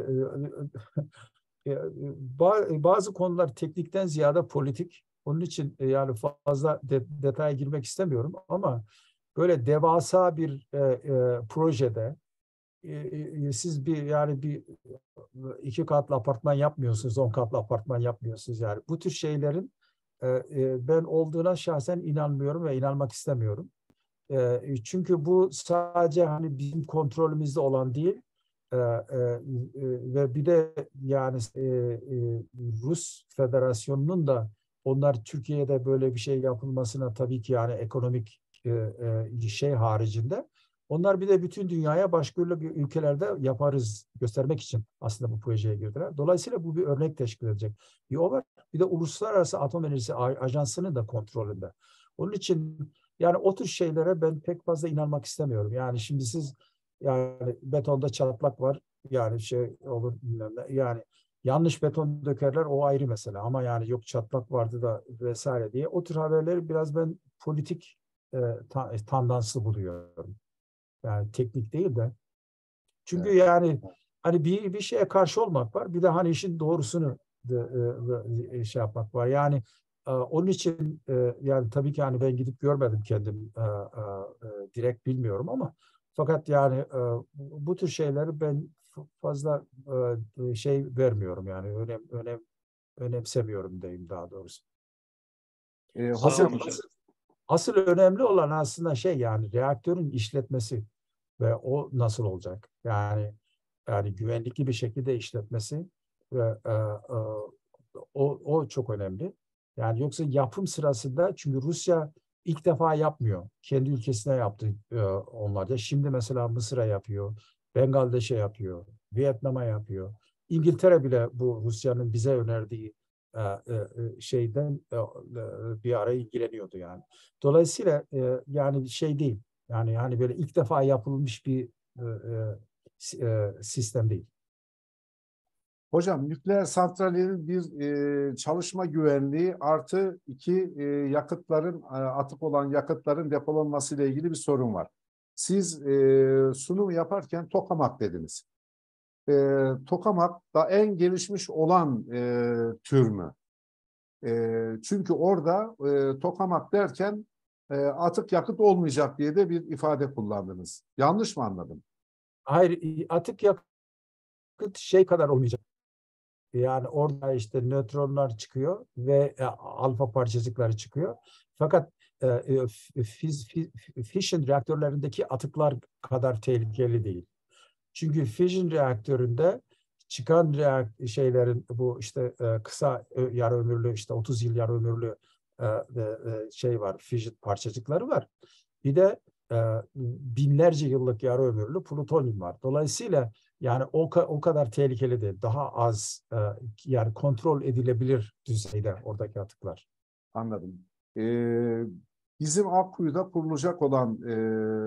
e, e, bazı konular teknikten ziyade politik. Onun için e, yani fazla de, detaya girmek istemiyorum ama böyle devasa bir e, e, projede e, e, siz bir yani bir iki katlı apartman yapmıyorsunuz, on katlı apartman yapmıyorsunuz yani. Bu tür şeylerin e, e, ben olduğuna şahsen inanmıyorum ve inanmak istemiyorum. E, çünkü bu sadece hani bizim kontrolümüzde olan değil, e, e, e, ve bir de yani e, e, Rus Federasyonu'nun da onlar Türkiye'de böyle bir şey yapılmasına tabii ki yani ekonomik e, e, şey haricinde onlar bir de bütün dünyaya başka ülkelerde yaparız göstermek için aslında bu projeye girdiler. Dolayısıyla bu bir örnek teşkil edecek. Bir o var. Bir de Uluslararası Atom Enerjisi Ajansı'nın da kontrolünde. Onun için yani o tür şeylere ben pek fazla inanmak istemiyorum. Yani şimdi siz yani betonda çatlak var. Yani şey olur bilmem ne. Yani yanlış beton dökerler, o ayrı mesele. Ama yani yok çatlak vardı da vesaire diye. O tür haberleri biraz ben politik e, ta, tandanslı buluyorum. Yani teknik değil de. Çünkü Evet. yani hani bir bir şeye karşı olmak var. Bir de hani işin doğrusunu da, e, e, şey yapmak var. Yani e, onun için e, yani tabii ki hani ben gidip görmedim kendim e, e, e, direkt bilmiyorum ama fakat yani e, bu tür şeyleri ben fazla e, şey vermiyorum yani önem önem önemsemiyorum diyeyim daha doğrusu. E, Sağ Asıl olun hocam, hocam. asıl, asıl önemli olan aslında şey yani reaktörün işletmesi ve o nasıl olacak? Yani yani güvenlikli bir şekilde işletmesi ve e, e, o o çok önemli. Yani yoksa yapım sırasında çünkü Rusya ilk defa yapmıyor. Kendi ülkesine yaptı e, onlar da. Şimdi mesela Mısır'a yapıyor, Bengaldeş'e yapıyor, Vietnam'a yapıyor. İngiltere bile bu Rusya'nın bize önerdiği e, e, şeyden e, e, bir ara ilgileniyordu yani. Dolayısıyla e, yani şey değil. Yani hani böyle ilk defa yapılmış bir e, e, e, sistem değil. hocam nükleer santrallerin bir e, çalışma güvenliği artı iki e, yakıtların e, atık olan yakıtların depolanması ile ilgili bir sorun var. Siz e, sunum yaparken tokamak dediniz. E, tokamak da en gelişmiş olan e, tür mü? E, çünkü orada e, tokamak derken e, atık yakıt olmayacak diye de bir ifade kullandınız. Yanlış mı anladım? Hayır, atık yakıt şey kadar olmayacak. Yani orada işte nötronlar çıkıyor ve e, alfa parçacıkları çıkıyor. Fakat e, e, fiz, fiz, fission reaktörlerindeki atıklar kadar tehlikeli değil. Çünkü fission reaktöründe çıkan reakt şeylerin bu işte e, kısa e, yarı ömürlü işte otuz yıl yarı ömürlü e, e, şey var, fission parçacıkları var. Bir de e, binlerce yıllık yarı ömürlü plutonyum var. Dolayısıyla yani o, o kadar tehlikeli değil. Daha az e, yani kontrol edilebilir düzeyde oradaki atıklar. Anladım. Ee, bizim Akkuyu'da kurulacak olan e,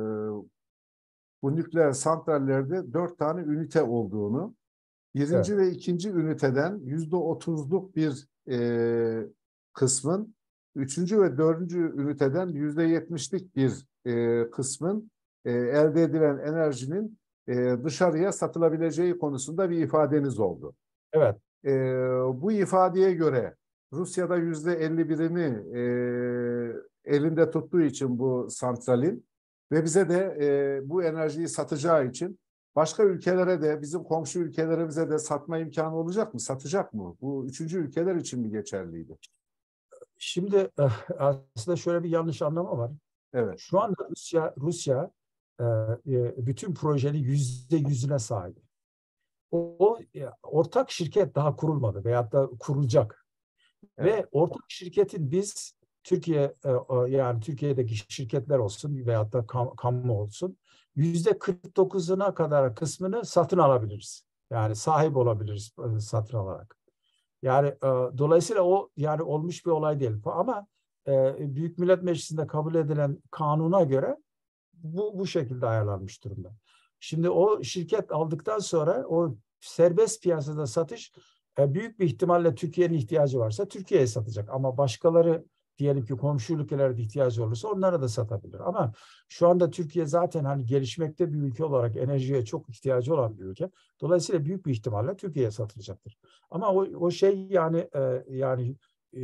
bu nükleer santrallerde dört tane ünite olduğunu, birinci Evet. ve ikinci üniteden yüzde otuzluk bir e, kısmın, üçüncü ve dördüncü üniteden yüzde yetmişlik bir e, kısmın e, elde edilen enerjinin e, dışarıya satılabileceği konusunda bir ifadeniz oldu. Evet. E, bu ifadeye göre Rusya'da yüzde elli birini e, elinde tuttuğu için bu santralin ve bize de e, bu enerjiyi satacağı için başka ülkelere de bizim komşu ülkelerimize de satma imkanı olacak mı? Satacak mı? Bu üçüncü ülkeler için mi geçerliydi? Şimdi aslında şöyle bir yanlış anlama var. Evet. Şu anda Rusya Rusya bütün projenin yüzde yüzüne sahip. O, o ortak şirket daha kurulmadı veyahut da kurulacak. Evet. Ve ortak şirketin biz Türkiye yani Türkiye'deki şirketler olsun veyahut da kam, kamu olsun yüzde kırk dokuzuna kadar kısmını satın alabiliriz. Yani sahip olabiliriz satın alarak. Yani e, dolayısıyla o yani olmuş bir olay değil. Ama e, Büyük Millet Meclisi'nde kabul edilen kanuna göre bu bu şekilde ayarlanmış durumda. Şimdi o şirket aldıktan sonra o serbest piyasada satış e, büyük bir ihtimalle Türkiye'nin ihtiyacı varsa Türkiye'ye satacak. Ama başkaları diyelim ki komşu ülkelerde ihtiyacı olursa onlara da satabilir. Ama şu anda Türkiye zaten hani gelişmekte bir ülke olarak enerjiye çok ihtiyacı olan bir ülke. Dolayısıyla büyük bir ihtimalle Türkiye'ye satılacaktır. Ama o, o şey yani e, yani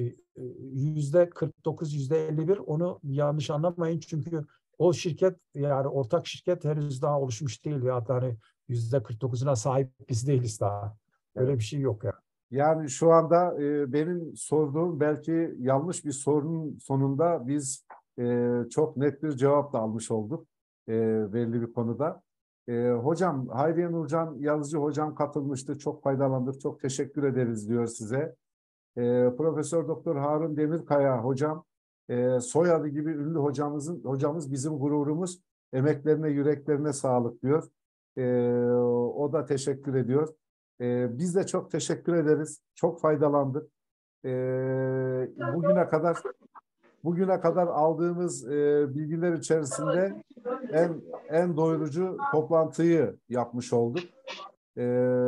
yüzde kırk dokuz, yüzde elli bir onu yanlış anlamayın çünkü o şirket yani ortak şirket henüz daha oluşmuş değil ya hani yüzde kırk dokuzuna sahip biz değiliz daha. Öyle Evet. bir şey yok ya. Yani şu anda e, benim sorduğum belki yanlış bir sorunun sonunda biz e, çok net bir cevap da almış olduk e, belli bir konuda. E, hocam Hayriye Nurcan Yazıcı hocam katılmıştı. Çok faydalandık. Çok teşekkür ederiz diyor size. E, Profesör Doktor Harun Demirkaya hocam e, soyadı gibi ünlü hocamızın hocamız bizim gururumuz. Emeklerine, yüreklerine sağlık diyor. E, o da teşekkür ediyor. E, biz de çok teşekkür ederiz. Çok faydalandık. E, bugüne kadar bugüne kadar aldığımız e, bilgiler içerisinde en en doyurucu toplantıyı yapmış olduk. E,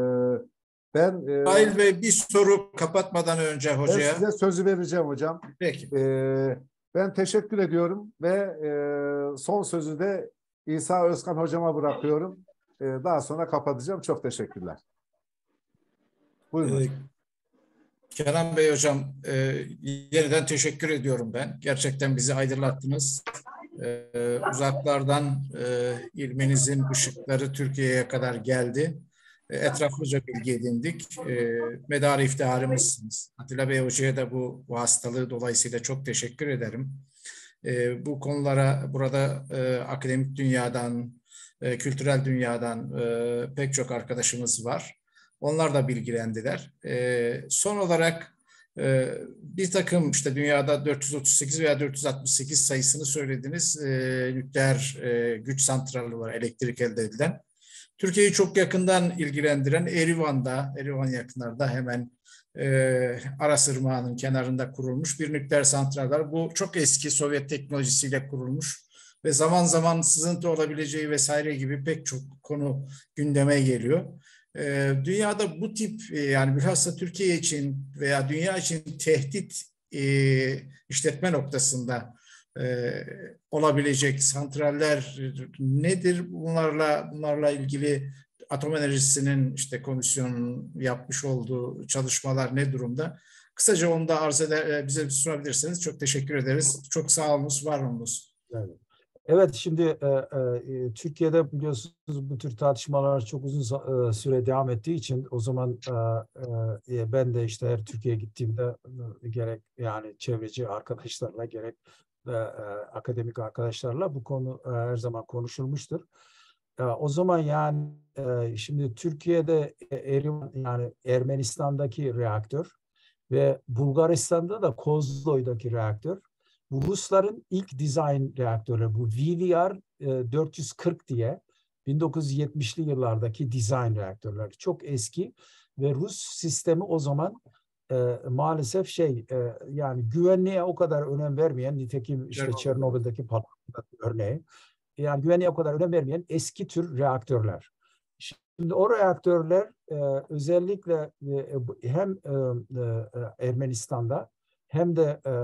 ben e, Nail Bey bir soru kapatmadan önce Ben hocaya. size sözü vereceğim hocam. Peki. Ee, ben teşekkür ediyorum ve e, son sözü de İsa Özkan hocama bırakıyorum. Ee, daha sonra kapatacağım. Çok teşekkürler. Buyurun hocam. Ee, Kenan Bey hocam, e, yeniden teşekkür ediyorum ben. Gerçekten bizi aydınlattınız. Ee, uzaklardan e, ilminizin ışıkları Türkiye'ye kadar geldi. E, etraflıca bilgi edindik. E, medarı iftiharımızsınız. Atilla Bey hocaya da bu, bu hastalığı dolayısıyla çok teşekkür ederim. E, bu konulara burada e, akademik dünyadan, e, kültürel dünyadan e, pek çok arkadaşımız var. Onlar da bilgilendiler. E, son olarak e, bir takım işte dünyada dört yüz otuz sekiz veya dört yüz altmış sekiz sayısını söylediniz. E, nükleer e, güç santrali var, elektrik elde edilen. Türkiye'yi çok yakından ilgilendiren Erivan'da, Erivan yakınlarda hemen e, Aras Irmağı'nın kenarında kurulmuş bir nükleer santral var. Bu çok eski Sovyet teknolojisiyle kurulmuş ve zaman zaman sızıntı olabileceği vesaire gibi pek çok konu gündeme geliyor. E, dünyada bu tip e, yani bilhassa Türkiye için veya dünya için tehdit e, işletme noktasında e, olabilecek santraller nedir? Bunlarla bunlarla ilgili atom enerjisinin işte komisyonun yapmış olduğu çalışmalar ne durumda? Kısaca onu da arz eder, bize sunabilirseniz çok teşekkür ederiz. Çok sağ olunuz, var olunuz. Evet. Evet, şimdi e, e, Türkiye'de biliyorsunuz bu tür tartışmalar çok uzun e, süre devam ettiği için o zaman e, e, ben de işte her Türkiye'ye gittiğimde e, gerek yani çevreci arkadaşlarla gerek e, e, akademik arkadaşlarla bu konu e, her zaman konuşulmuştur. E, o zaman yani e, şimdi Türkiye'de Erivan yani Ermenistan'daki reaktör ve Bulgaristan'da da Kozloy'daki reaktör. Bu Rusların ilk dizayn reaktörü, bu V V R dört yüz kırk diye bin dokuz yüz yetmişli yıllardaki dizayn reaktörler. Çok eski ve Rus sistemi o zaman e, maalesef şey e, yani güvenliğe o kadar önem vermeyen, nitekim işte Çernobil'deki patlama örneği, yani güvenliğe o kadar önem vermeyen eski tür reaktörler. Şimdi o reaktörler e, özellikle e, hem e, e, Ermenistan'da hem de e, e,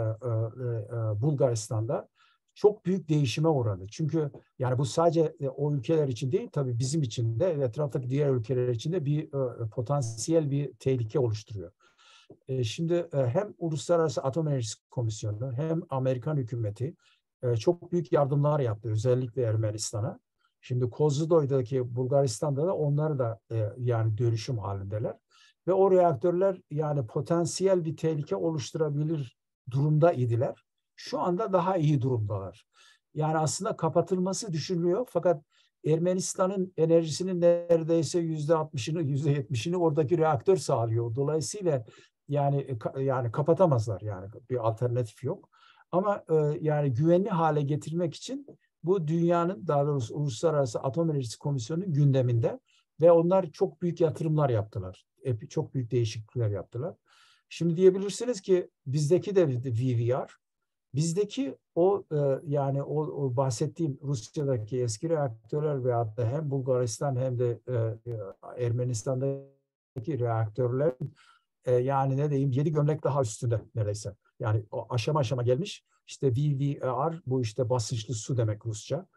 e, Bulgaristan'da çok büyük değişime uğradı. Çünkü yani bu sadece e, o ülkeler için değil, tabii bizim için de etraftaki diğer ülkeler için de bir e, potansiyel bir tehlike oluşturuyor. E, şimdi e, hem Uluslararası Atom Enerjisi Komisyonu hem Amerikan hükümeti e, çok büyük yardımlar yaptı, özellikle Ermenistan'a. Şimdi Kozloy'daki Bulgaristan'da da onlar da e, yani dönüşüm halindeler. Ve o reaktörler yani potansiyel bir tehlike oluşturabilir durumda idiler. Şu anda daha iyi durumdalar. Yani aslında kapatılması düşünülüyor fakat Ermenistan'ın enerjisinin neredeyse yüzde altmışını, yüzde yetmişini oradaki reaktör sağlıyor. Dolayısıyla yani yani kapatamazlar, yani bir alternatif yok. Ama e, yani güvenli hale getirmek için bu dünyanın, daha doğrusu Uluslararası Atom Enerjisi Komisyonu'nun gündeminde ve onlar çok büyük yatırımlar yaptılar. Çok büyük değişiklikler yaptılar. Şimdi diyebilirsiniz ki bizdeki de V V R, bizdeki o e, yani o, o bahsettiğim Rusya'daki eski reaktörler veyahut da hem Bulgaristan hem de e, Ermenistan'daki reaktörler e, yani ne diyeyim yedi gömlek daha üstünde neredeyse. Yani o aşama aşama gelmiş. İşte V V R bu işte basınçlı su demek Rusça.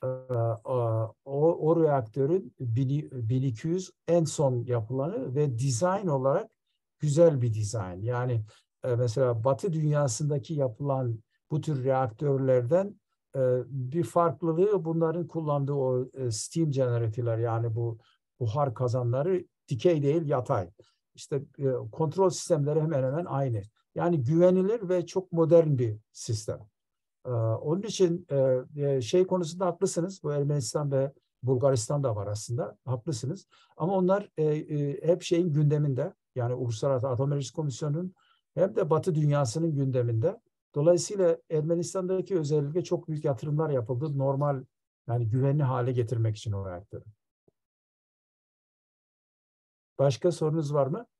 O, o reaktörün bin iki yüz en son yapılanı ve dizayn olarak güzel bir dizayn. Yani mesela Batı dünyasındaki yapılan bu tür reaktörlerden bir farklılığı bunların kullandığı o steam generatorlar, yani bu buhar kazanları dikey değil yatay. İşte kontrol sistemleri hemen hemen aynı. Yani güvenilir ve çok modern bir sistem. Onun için şey konusunda haklısınız. Bu Ermenistan ve Bulgaristan da var aslında. Haklısınız. Ama onlar hep şeyin gündeminde. Yani Uluslararası Atom Enerjisi Komisyonu'nun hem de Batı dünyasının gündeminde. Dolayısıyla Ermenistan'daki özellikle çok büyük yatırımlar yapıldı. Normal yani güvenli hale getirmek için o reaktörü. Başka sorunuz var mı?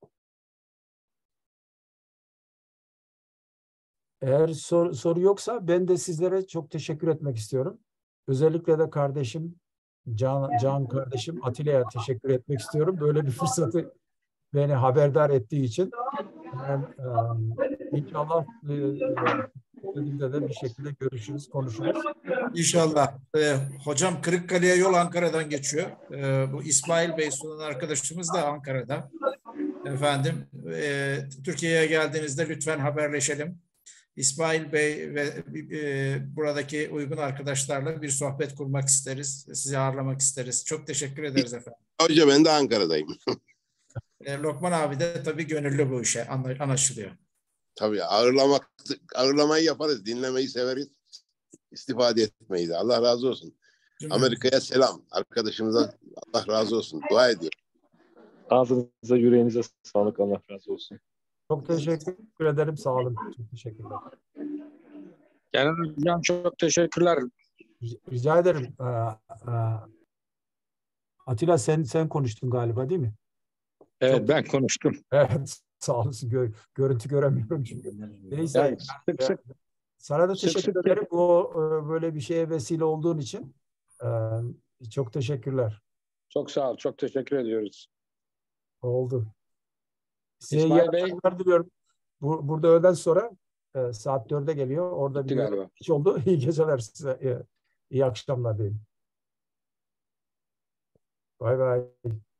Eğer sor, soru yoksa ben de sizlere çok teşekkür etmek istiyorum. Özellikle de kardeşim, Can, Can kardeşim Atilla'ya teşekkür etmek istiyorum. Böyle bir fırsatı beni haberdar ettiği için. Ben, um, inşallah e, bölümde de bir şekilde görüşürüz, konuşuruz. İnşallah. Ee, hocam Kırıkkale'ye yol Ankara'dan geçiyor. Ee, bu İsmail Bey sunan arkadaşımız da Ankara'da. Efendim, e, Türkiye'ye geldiğinizde lütfen haberleşelim. İsmail Bey ve e, buradaki uygun arkadaşlarla bir sohbet kurmak isteriz. Sizi ağırlamak isteriz. Çok teşekkür ederiz efendim. Hoca ben de Ankara'dayım. E, Lokman abi de tabii gönüllü bu işe, anlaşılıyor. Tabii ağırlamak, ağırlamayı yaparız, dinlemeyi severiz, istifade etmeyi de. Allah razı olsun. Amerika'ya selam. Arkadaşımıza Allah razı olsun. Dua ediyorum. Ağzınıza, yüreğinize sağlık. Allah razı olsun. Çok teşekkür ederim. Sağ olun. Çok teşekkürler. Genel Hocam çok teşekkürler. Rica ederim. Ee, e, Atilla sen sen konuştun galiba değil mi? Evet Çok... ben konuştum. Evet. Sağ olasın. Gör, görüntü göremiyorum çünkü. Neyse. Yani sık sık, sana da sık teşekkür sık ederim. Bu böyle bir şeye vesile olduğun için. Ee, çok teşekkürler. çok sağ ol. Çok teşekkür ediyoruz. Oldu. Size İsmail iyi Bey. akşamlar diliyorum. Bu, burada öğleden sonra e, saat dörde geliyor. Orada Bitti bir galiba. iş oldu. İyi geceler size. İyi, iyi akşamlar diyeyim. Bay bay.